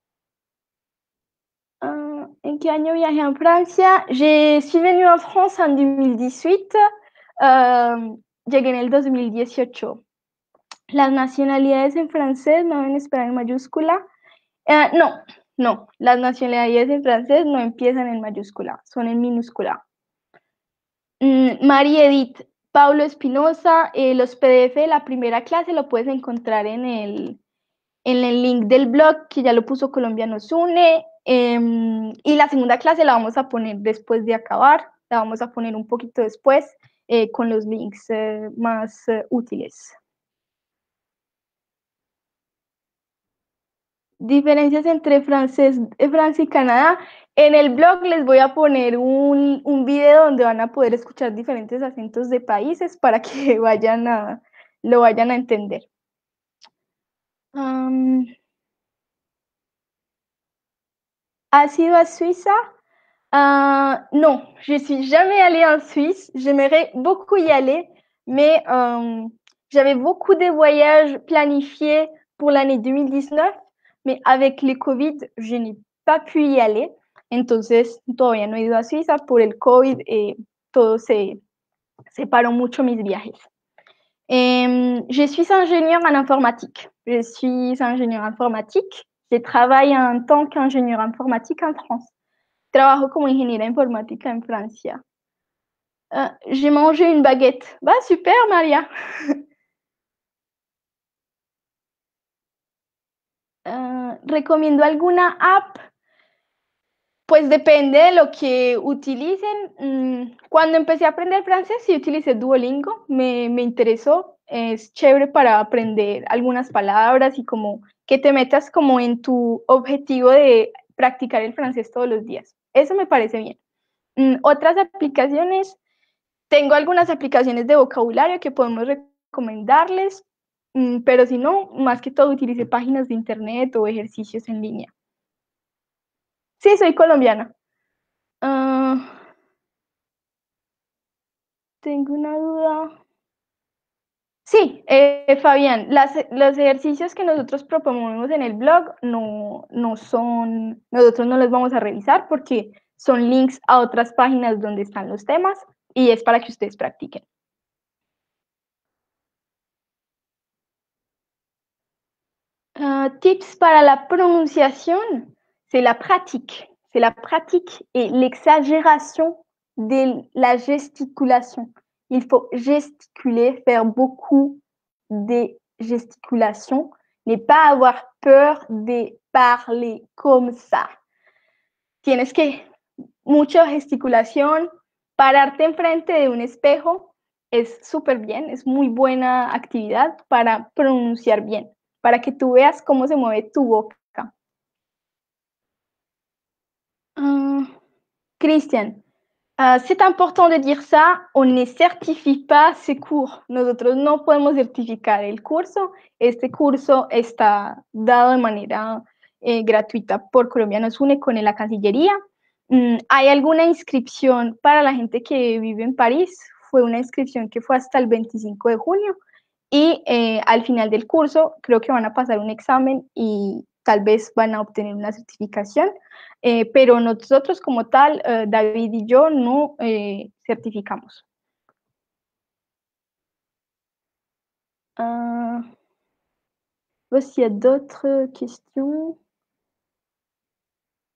¿En qué año viajé a Francia? Je suis venue en France en 2018. Llegué en el 2018. Las nacionalidades en francés no deben esperar en mayúscula. No. Las nacionalidades en francés no empiezan en mayúscula, son en minúscula. María Edith, Paulo Espinosa, los PDF de la primera clase lo puedes encontrar en el link del blog que ya lo puso Colombia Nos Une. Y la segunda clase la vamos a poner después de acabar, la vamos a poner un poquito después con los links más útiles. Diferencias entre Francia y Canadá. En el blog les voy a poner un video donde van a poder escuchar diferentes acentos de países para que lo vayan a entender. ¿Has ido a Suiza? Non, je suis jamais allée en Suisse. J'aimerais beaucoup y aller, mais j'avais beaucoup de voyages planifiés pour l'année 2019, mais avec le COVID, je n'ai pas pu y aller. Entonces, todavía no he ido a Suiza por el COVID. Todo se paró mucho mis viajes. Je suis ingénieure en informatique. Je suis ingénieure informatique. Je travaille en tant qu'ingénieure informatique en France. Trabajo como ingeniera informática en Francia. J'ai mangé une baguette. Bah, super, María. ¿Recomiendo alguna app? Pues depende de lo que utilicen. Cuando empecé a aprender francés, sí utilicé Duolingo, me interesó. Es chévere para aprender algunas palabras y como que te metas como en tu objetivo de practicar el francés todos los días. Eso me parece bien. Otras aplicaciones, tengo algunas aplicaciones de vocabulario que podemos recomendarles, pero si no, más que todo utilicé páginas de internet o ejercicios en línea. Sí, soy colombiana. Tengo una duda. Sí, Fabián, los ejercicios que nosotros proponemos en el blog no son, nosotros no los vamos a revisar porque son links a otras páginas donde están los temas y es para que ustedes practiquen. Tips para la pronunciación, c'est la pratique. C'est la pratique et l'exagération de la gesticulation. Il faut gesticuler, faire beaucoup de gesticulation, ne pas avoir peur de parler comme ça. Tienes que mucha gesticulación, pararte enfrente de un espejo es súper bien, es muy buena actividad para pronunciar bien, para que tú veas cómo se mueve tu boca. Cristian, c'est important de dire ça, on ne certifie pas ces cours. Nosotros no podemos certificar el curso. Este curso está dado de manera gratuita por Colombia Nos Une con la Cancillería. ¿Hay alguna inscripción para la gente que vive en París? Fue una inscripción que fue hasta el 25 de junio y al final del curso creo que van a pasar un examen y tal vez van a obtener una certificación, pero nosotros como tal, David y yo, no certificamos. S'il y a d'autres questions.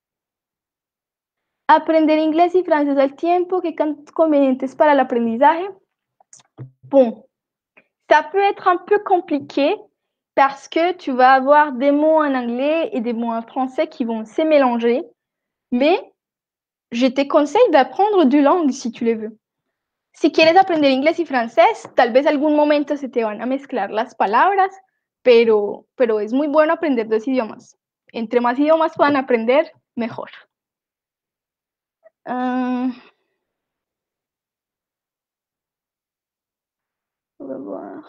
Aprender inglés y francés al tiempo, qué convenientes para el aprendizaje. Bon, ça peut être un peu compliqué parce que tu vas avoir des mots en anglais et des mots en français qui vont se mélanger, mais je te conseille d'apprendre deux langues si tu le veux. Si quieres aprender inglés y francés, tal vez algún momento se te van a mezclar las palabras, pero es muy bueno aprender dos idiomas. Entre más idiomas puedan aprender, mejor. On va voir.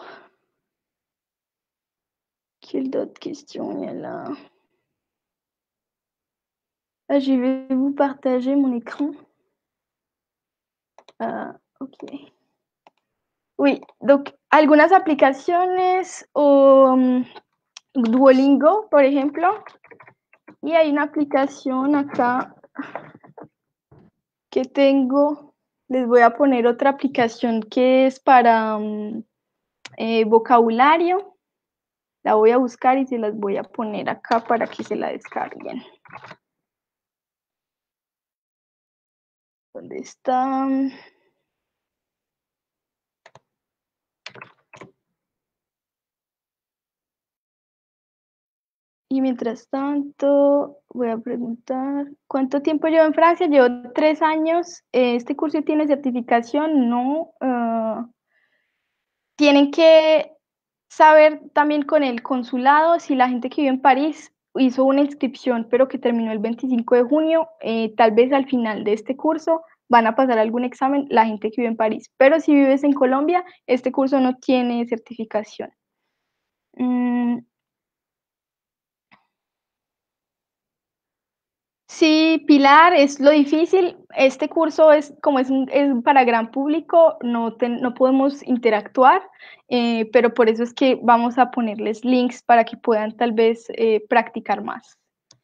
Quelle d'autres questions il y a là? Ah, je vais vous partager mon écran. Ok. Oui, donc algunas aplicaciones o Duolingo, por ejemplo. Y hay una aplicación acá que tengo. Les voy a poner otra aplicación que es para vocabulario. La voy a buscar y se las voy a poner acá para que se la descarguen. ¿Dónde está? Y mientras tanto, voy a preguntar, ¿cuánto tiempo llevo en Francia? Llevo 3 años. ¿Este curso tiene certificación? No. Tienen que saber también con el consulado si la gente que vive en París hizo una inscripción, pero que terminó el 25 de junio, tal vez al final de este curso van a pasar algún examen la gente que vive en París. Pero si vives en Colombia, este curso no tiene certificación. Sí, Pilar, es lo difícil. Este curso es como es para gran público, no podemos interactuar, pero por eso es que vamos a ponerles links para que puedan tal vez practicar más.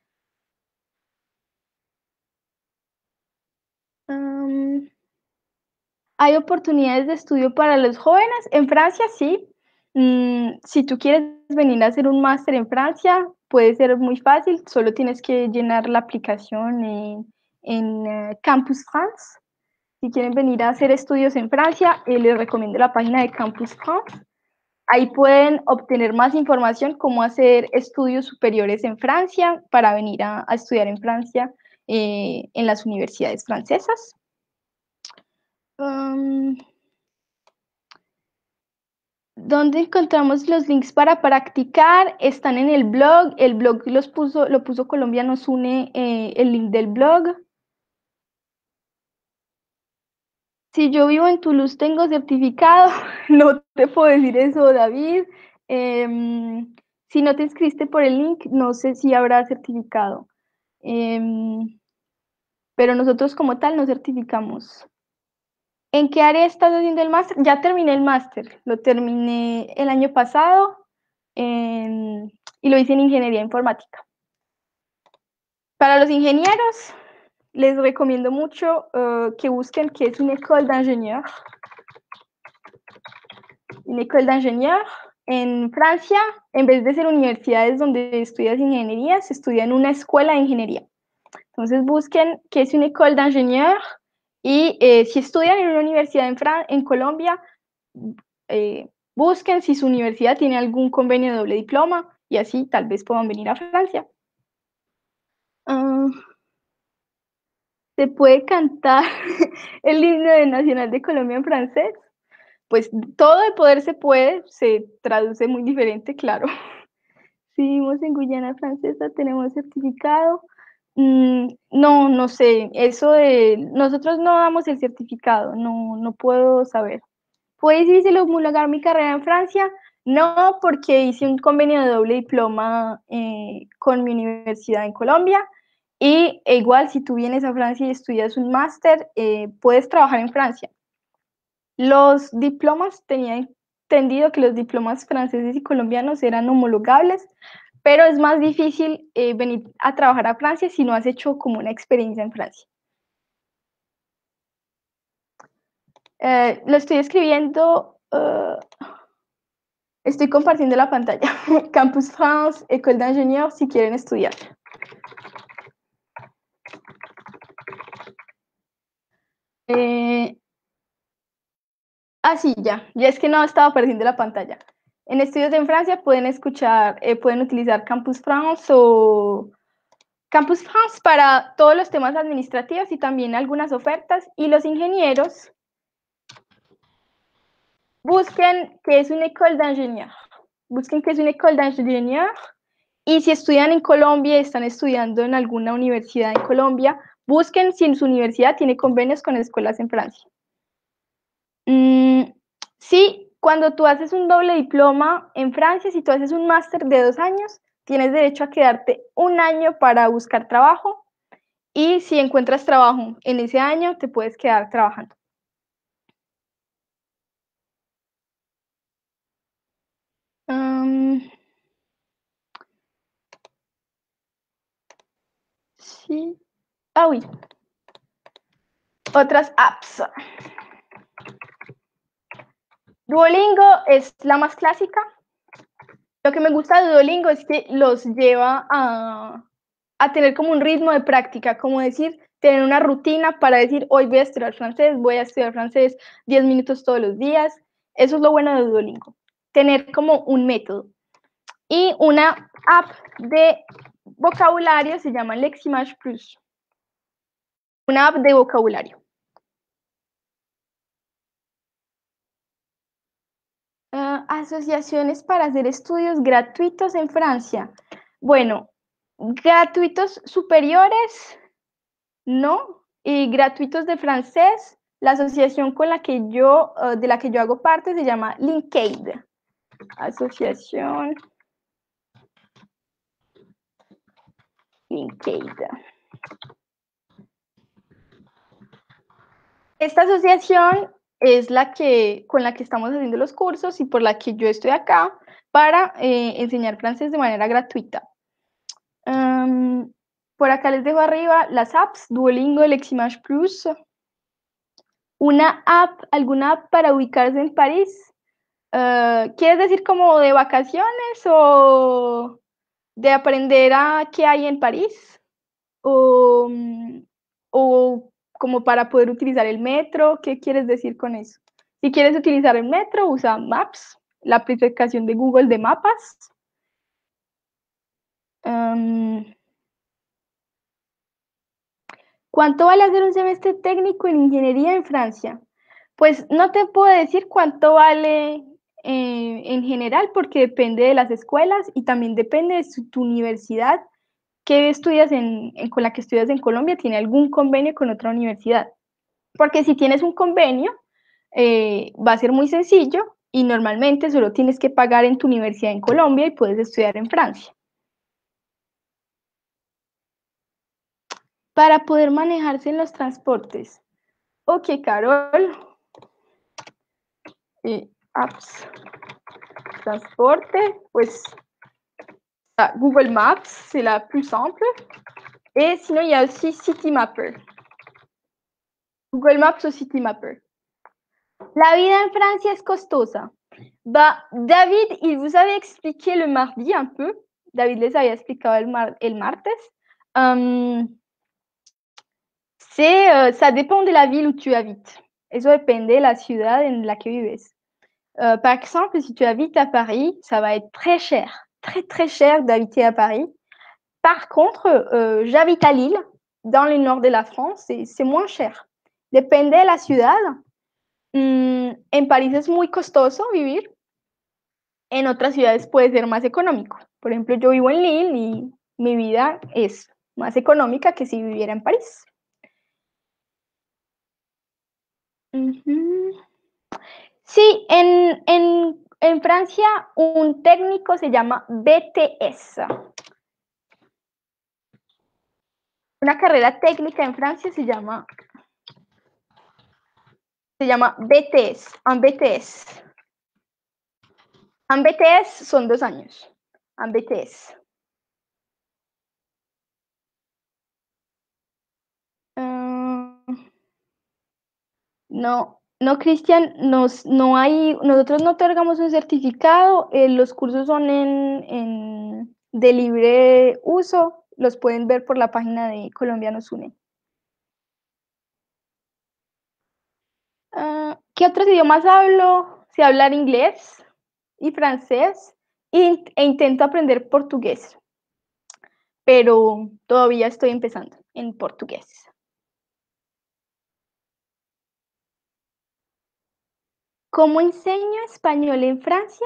¿Hay oportunidades de estudio para los jóvenes? En Francia sí. Si tú quieres venir a hacer un máster en Francia, puede ser muy fácil. Solo tienes que llenar la aplicación en Campus France. Si quieren venir a hacer estudios en Francia, les recomiendo la página de Campus France. Ahí pueden obtener más información cómo hacer estudios superiores en Francia para venir a estudiar en Francia en las universidades francesas. ¿Dónde encontramos los links para practicar? Están en el blog. El blog lo puso Colombia Nos Une, el link del blog. Si yo vivo en Toulouse, tengo certificado. No te puedo decir eso, David. Si no te inscribiste por el link, no sé si habrá certificado. Pero nosotros como tal no certificamos. ¿En qué área estás haciendo el máster? Ya terminé el máster. Lo terminé el año pasado y lo hice en ingeniería informática. Para los ingenieros, les recomiendo mucho que busquen qué es una école d'ingénieur. Una école d'ingénieur en Francia, en vez de ser universidades donde estudias ingeniería, se estudia en una escuela de ingeniería. Entonces busquen qué es una école d'ingénieur y si estudian en una universidad en Colombia, busquen si su universidad tiene algún convenio de doble diploma y así tal vez puedan venir a Francia. ¿Se puede cantar el himno nacional de Colombia en francés? Pues todo de poder se puede, se traduce muy diferente, claro. Si vivimos en Guyana Francesa, tenemos certificado. No sé, eso de nosotros no damos el certificado, no puedo saber. ¿Fue difícil homologar mi carrera en Francia? No, porque hice un convenio de doble diploma con mi universidad en Colombia. Y igual, si tú vienes a Francia y estudias un máster, puedes trabajar en Francia. Los diplomas, tenía entendido que los diplomas franceses y colombianos eran homologables, pero es más difícil venir a trabajar a Francia si no has hecho como una experiencia en Francia. Lo estoy escribiendo, estoy compartiendo la pantalla. Campus France, École d'ingénieur, si quieren estudiar. Sí, ya es que no estaba apareciendo la pantalla. En estudios en Francia pueden escuchar, pueden utilizar Campus France o Campus France para todos los temas administrativos y también algunas ofertas. Y los ingenieros busquen que es una école d'ingénieur. Busquen que es una école d'ingénieur. Y si estudian en Colombia, están estudiando en alguna universidad en Colombia, busquen si en su universidad tiene convenios con escuelas en Francia. Sí, cuando tú haces un doble diploma en Francia, si tú haces un máster de 2 años, tienes derecho a quedarte 1 año para buscar trabajo y si encuentras trabajo en ese año, te puedes quedar trabajando. Sí. Uy. Otras apps. Duolingo es la más clásica. Lo que me gusta de Duolingo es que los lleva a tener como un ritmo de práctica, como decir, tener una rutina para decir, hoy voy a estudiar francés 10 minutos todos los días. Eso es lo bueno de Duolingo, tener como un método. Y una app de vocabulario se llama Leximage Plus. Una app de vocabulario. Asociaciones para hacer estudios gratuitos en Francia. Bueno, gratuitos superiores, no, y gratuitos de francés. La asociación con la que de la que yo hago parte se llama Linkaid. Asociación Linkaid. Esta asociación es con la que estamos haciendo los cursos y por la que yo estoy acá para enseñar francés de manera gratuita. Por acá les dejo arriba las apps, Duolingo, Leximage Plus. ¿Alguna app para ubicarse en París? ¿Quieres decir como de vacaciones o de aprender a qué hay en París? ¿O como para poder utilizar el metro? ¿Qué quieres decir con eso? Si quieres utilizar el metro, usa Maps, la aplicación de Google de mapas. ¿Cuánto vale hacer un semestre técnico en ingeniería en Francia? Pues no te puedo decir cuánto vale en general porque depende de las escuelas y también depende de tu universidad que estudias con la que estudias en Colombia, tiene algún convenio con otra universidad. Porque si tienes un convenio, va a ser muy sencillo y normalmente solo tienes que pagar en tu universidad en Colombia y puedes estudiar en Francia. Para poder manejarse en los transportes. Ok, Carol. Apps. Transporte, pues Google Maps, c'est la plus simple. Et sinon, il y a aussi Citymapper. Google Maps o Citymapper. La vida en Francia es costosa. David, il vous avait expliqué le mardi un peu. David les había explicado el martes. Ça dépend de la ville où tu habites. Eso depende de la ciudad en la que vives. Par exemple, si tu habites à Paris, ça va être très cher, très très cher d'habiter à Paris. Par contre, j'habite à Lille, dans le nord de la France, c'est moins cher. Depende de la ciudad. En París es muy costoso vivir. En otras ciudades puede ser más económico. Por ejemplo, yo vivo en Lille y mi vida es más económica que si viviera en París. Sí, en Francia un técnico se llama BTS. Una carrera técnica en Francia se llama BTS. Un BTS. Un BTS son 2 años. Un BTS. No, Cristian, nosotros no otorgamos un certificado, los cursos son de libre uso, los pueden ver por la página de Colombia Nos Une. ¿Qué otros idiomas hablo? Sé hablar inglés y francés e intento aprender portugués, pero todavía estoy empezando en portugués. ¿Cómo enseño español en Francia?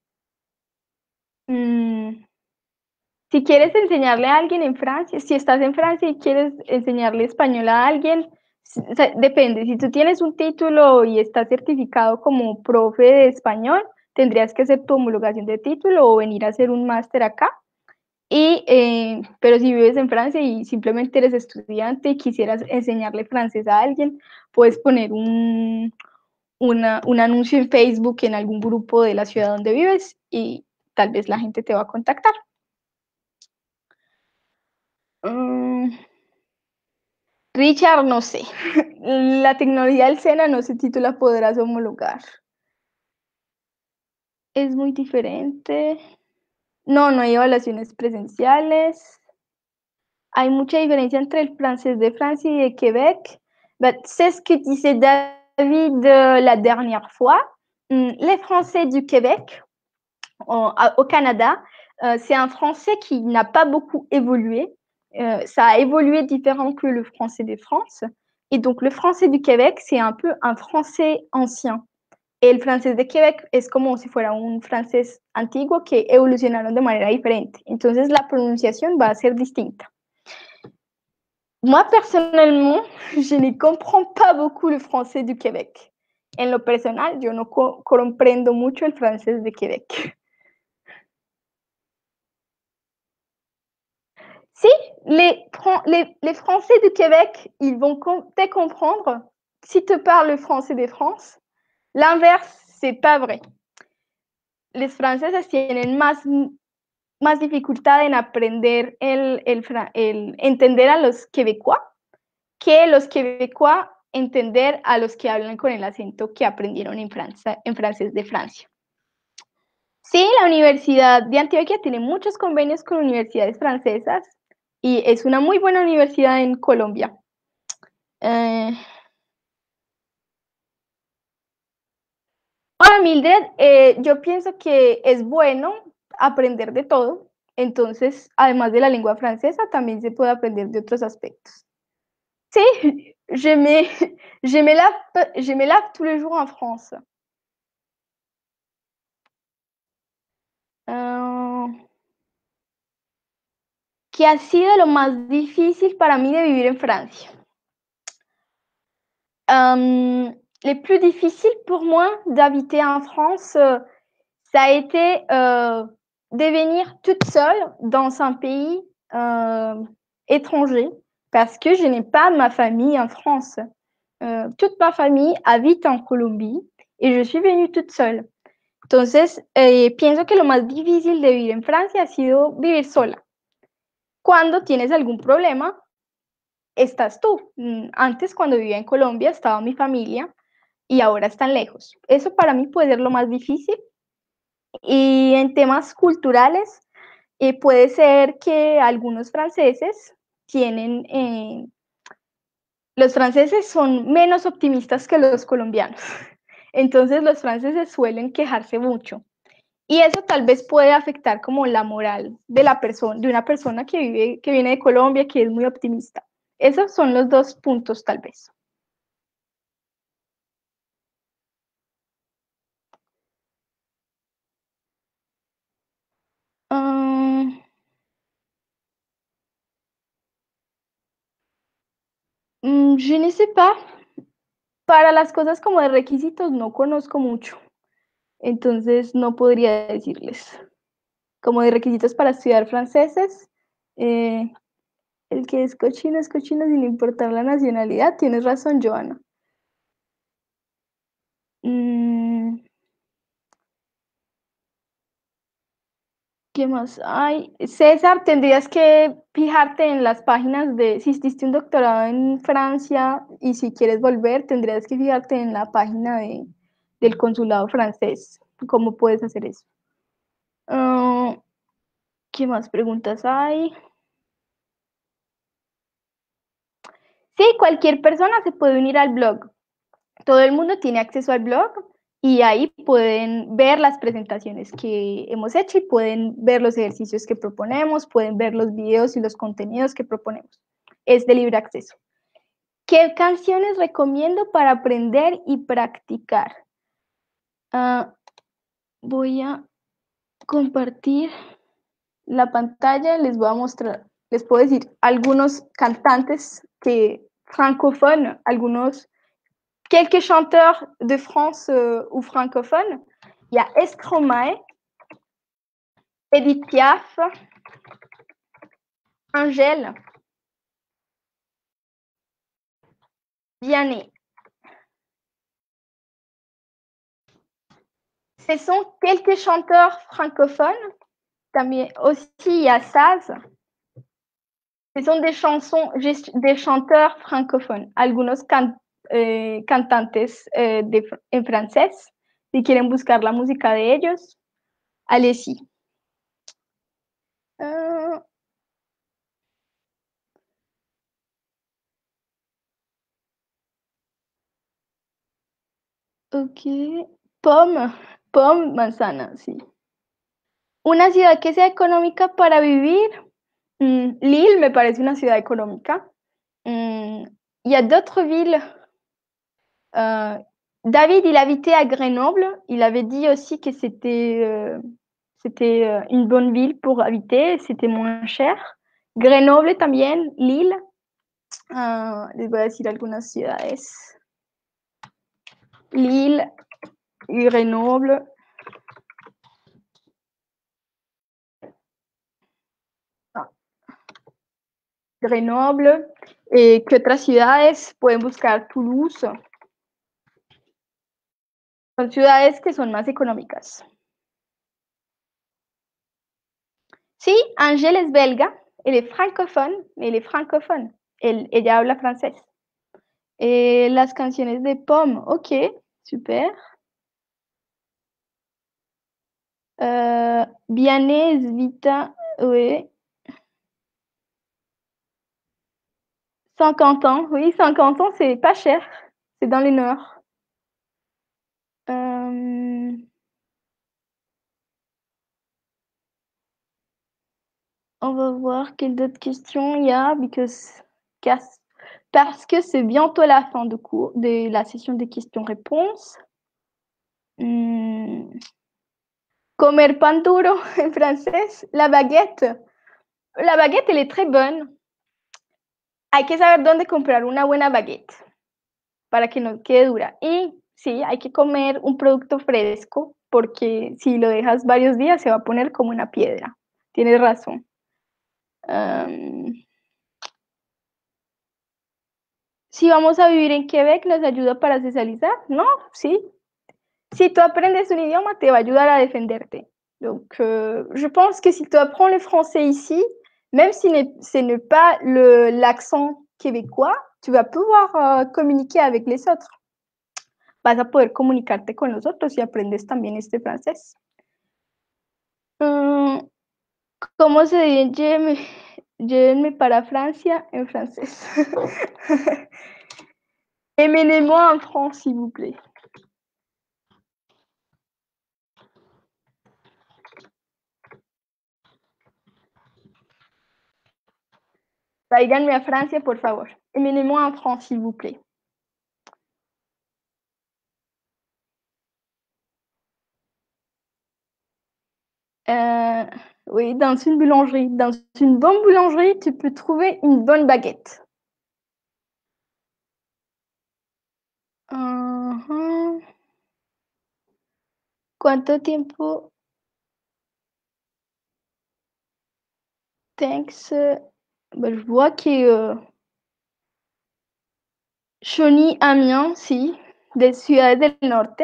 Mm, si quieres enseñarle a alguien en Francia, si estás en Francia y quieres enseñarle español a alguien, o sea, depende. Si tú tienes un título y estás certificado como profe de español, tendrías que hacer tu homologación de título o venir a hacer un máster acá. Pero si vives en Francia y simplemente eres estudiante y quisieras enseñarle francés a alguien, puedes poner un anuncio en Facebook en algún grupo de la ciudad donde vives y tal vez la gente te va a contactar. Mm, Richard, no sé. La tecnología del SENA no se titula Podrás homologar. Es muy diferente. No, no hay evaluaciones presenciales. Hay mucha diferencia entre el francés de Francia y de Québec. C'est ce que disait David la dernière fois. Les Français du Québec, au Canada, c'est un français qui n'a pas beaucoup évolué. Ça a évolué différent que le français de France. Et donc, le français du Québec, c'est un peu un français ancien. El francés de Quebec es como si fuera un francés antiguo que evolucionaron de manera diferente. Entonces, la pronunciación va a ser distinta. Moi, personnellement, je ne comprends pas beaucoup le français du Québec. En lo personal, yo no comprendo mucho el francés de Québec. Si, les Français du Québec, ils vont te comprendre si tu parles le français de France. L'inverse, c'est pas vrai. Les franceses tienen más dificultad en aprender entender a los quebecois que los quebecois entender a los que hablan con el acento que aprendieron en francés de Francia. Sí, la Universidad de Antioquia tiene muchos convenios con universidades francesas y es una muy buena universidad en Colombia. Hola Mildred, yo pienso que es bueno aprender de todo, entonces además de la lengua francesa también se puede aprender de otros aspectos. Sí, je me lave tous les jours en France. ¿Qué ha sido lo más difícil para mí de vivir en Francia? Les plus difficiles pour moi d'habiter en France, ça a été de venir toute seule dans un pays étranger parce que je n'ai pas ma famille en France. Toute ma famille habite en Colombie y je suis venue toute seule. Entonces, pienso que lo más difícil de vivir en Francia ha sido vivir sola. Cuando tienes algún problema, estás tú. Antes, cuando vivía en Colombia, estaba mi familia y ahora están lejos. Eso para mí puede ser lo más difícil. Y en temas culturales, puede ser que algunos franceses los franceses son menos optimistas que los colombianos. Entonces los franceses suelen quejarse mucho. Y eso tal vez puede afectar como la moral de una persona que viene de Colombia, que es muy optimista. Esos son los dos puntos tal vez. Je ne sais pas. Para las cosas como de requisitos no conozco mucho. Entonces no podría decirles. Como de requisitos para estudiar franceses, el que es cochino sin importar la nacionalidad. Tienes razón, Joana. ¿Qué más hay? César, tendrías que fijarte en las páginas si hiciste un doctorado en Francia y si quieres volver, tendrías que fijarte en la página del consulado francés. ¿Cómo puedes hacer eso? ¿Qué más preguntas hay? Sí, cualquier persona se puede unir al blog. todo el mundo tiene acceso al blog y ahí pueden ver las presentaciones que hemos hecho y pueden ver los ejercicios que proponemos, pueden ver los videos y los contenidos que proponemos. Es de libre acceso. ¿Qué canciones recomiendo para aprender y practicar? Voy a compartir la pantalla, les voy a mostrar, les puedo decir algunos cantantes francophones, quelques chanteurs de France ou francophones. Il y a Stromae, Edith Piaf, Angèle, Vianney. Ce sont quelques chanteurs francophones. También aussi, il y a Saz. Ce sont des chanteurs francophones. Algunos cantantes en francés. Si quieren buscar la música de ellos, allez-y. Ok. Pomme, manzana, sí. Una ciudad que sea económica para vivir. Lille me parece una ciudad económica. Il y a d'autres villes. David, il habitait à Grenoble. Il avait dit aussi que c'était une bonne ville pour habiter. C'était moins cher. Grenoble también, Lille. Les voy a decir algunas ciudades. Lille, Grenoble. Grenoble. ¿Qué otras ciudades? Pueden buscar Toulouse. Son ciudades que son más económicas. Sí, Angèle es belga. Elle est francophone, mais elle est francophone. Ella habla francés. Las canciones de Pomme, ok, super. Vianney, Vita, oui. Saint-Quentin, oui, Saint-Quentin, c'est pas cher. C'est dans le nord. On va voir quelles d'autres questions il y a, parce que c'est bientôt la fin de la session de questions-réponses. Comer pan duro en francés, la baguette. La baguette, elle est très bonne. Hay que saber dónde comprar una buena baguette para que no quede dura. Y sí, hay que comer un producto fresco porque si lo dejas varios días se va a poner como una piedra. Tienes razón. Si vamos a vivir en Québec, ¿nos ayuda para socializar? No, sí. Si tu aprendes un idioma, te va a ayudar a defenderte. Donc, je pense que si tu apprends le français ici, même si ce n'est pas l'accent québécois, tu vas pouvoir communiquer avec les autres. Vas a poder comunicarte con los otros si aprendes también este francés. ¿Cómo se dice llévenme para Francia en francés? Emmenez-moi en France, s'il vous plaît. Tráiganme a Francia, por favor. Emmenez-moi en France, s'il vous plaît. Oui, dans une boulangerie. Dans une bonne boulangerie, tu peux trouver une bonne baguette. ¿Cuánto tiempo? Thanks. Ben, je vois que Chauny, Amiens, si, des ciudades del norte.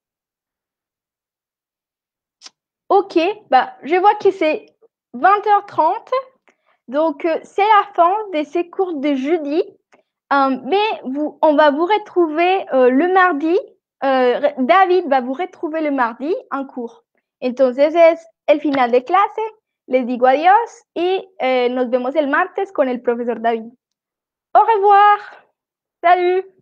Ok, bah, je vois que c'est 20h30, donc c'est la fin de ces cours de jeudi, mais on va vous retrouver le mardi, David va vous retrouver le mardi en cours. Entonces es el final de clase, les digo adiós y nos vemos el martes con el profesor David. Au revoir, salut.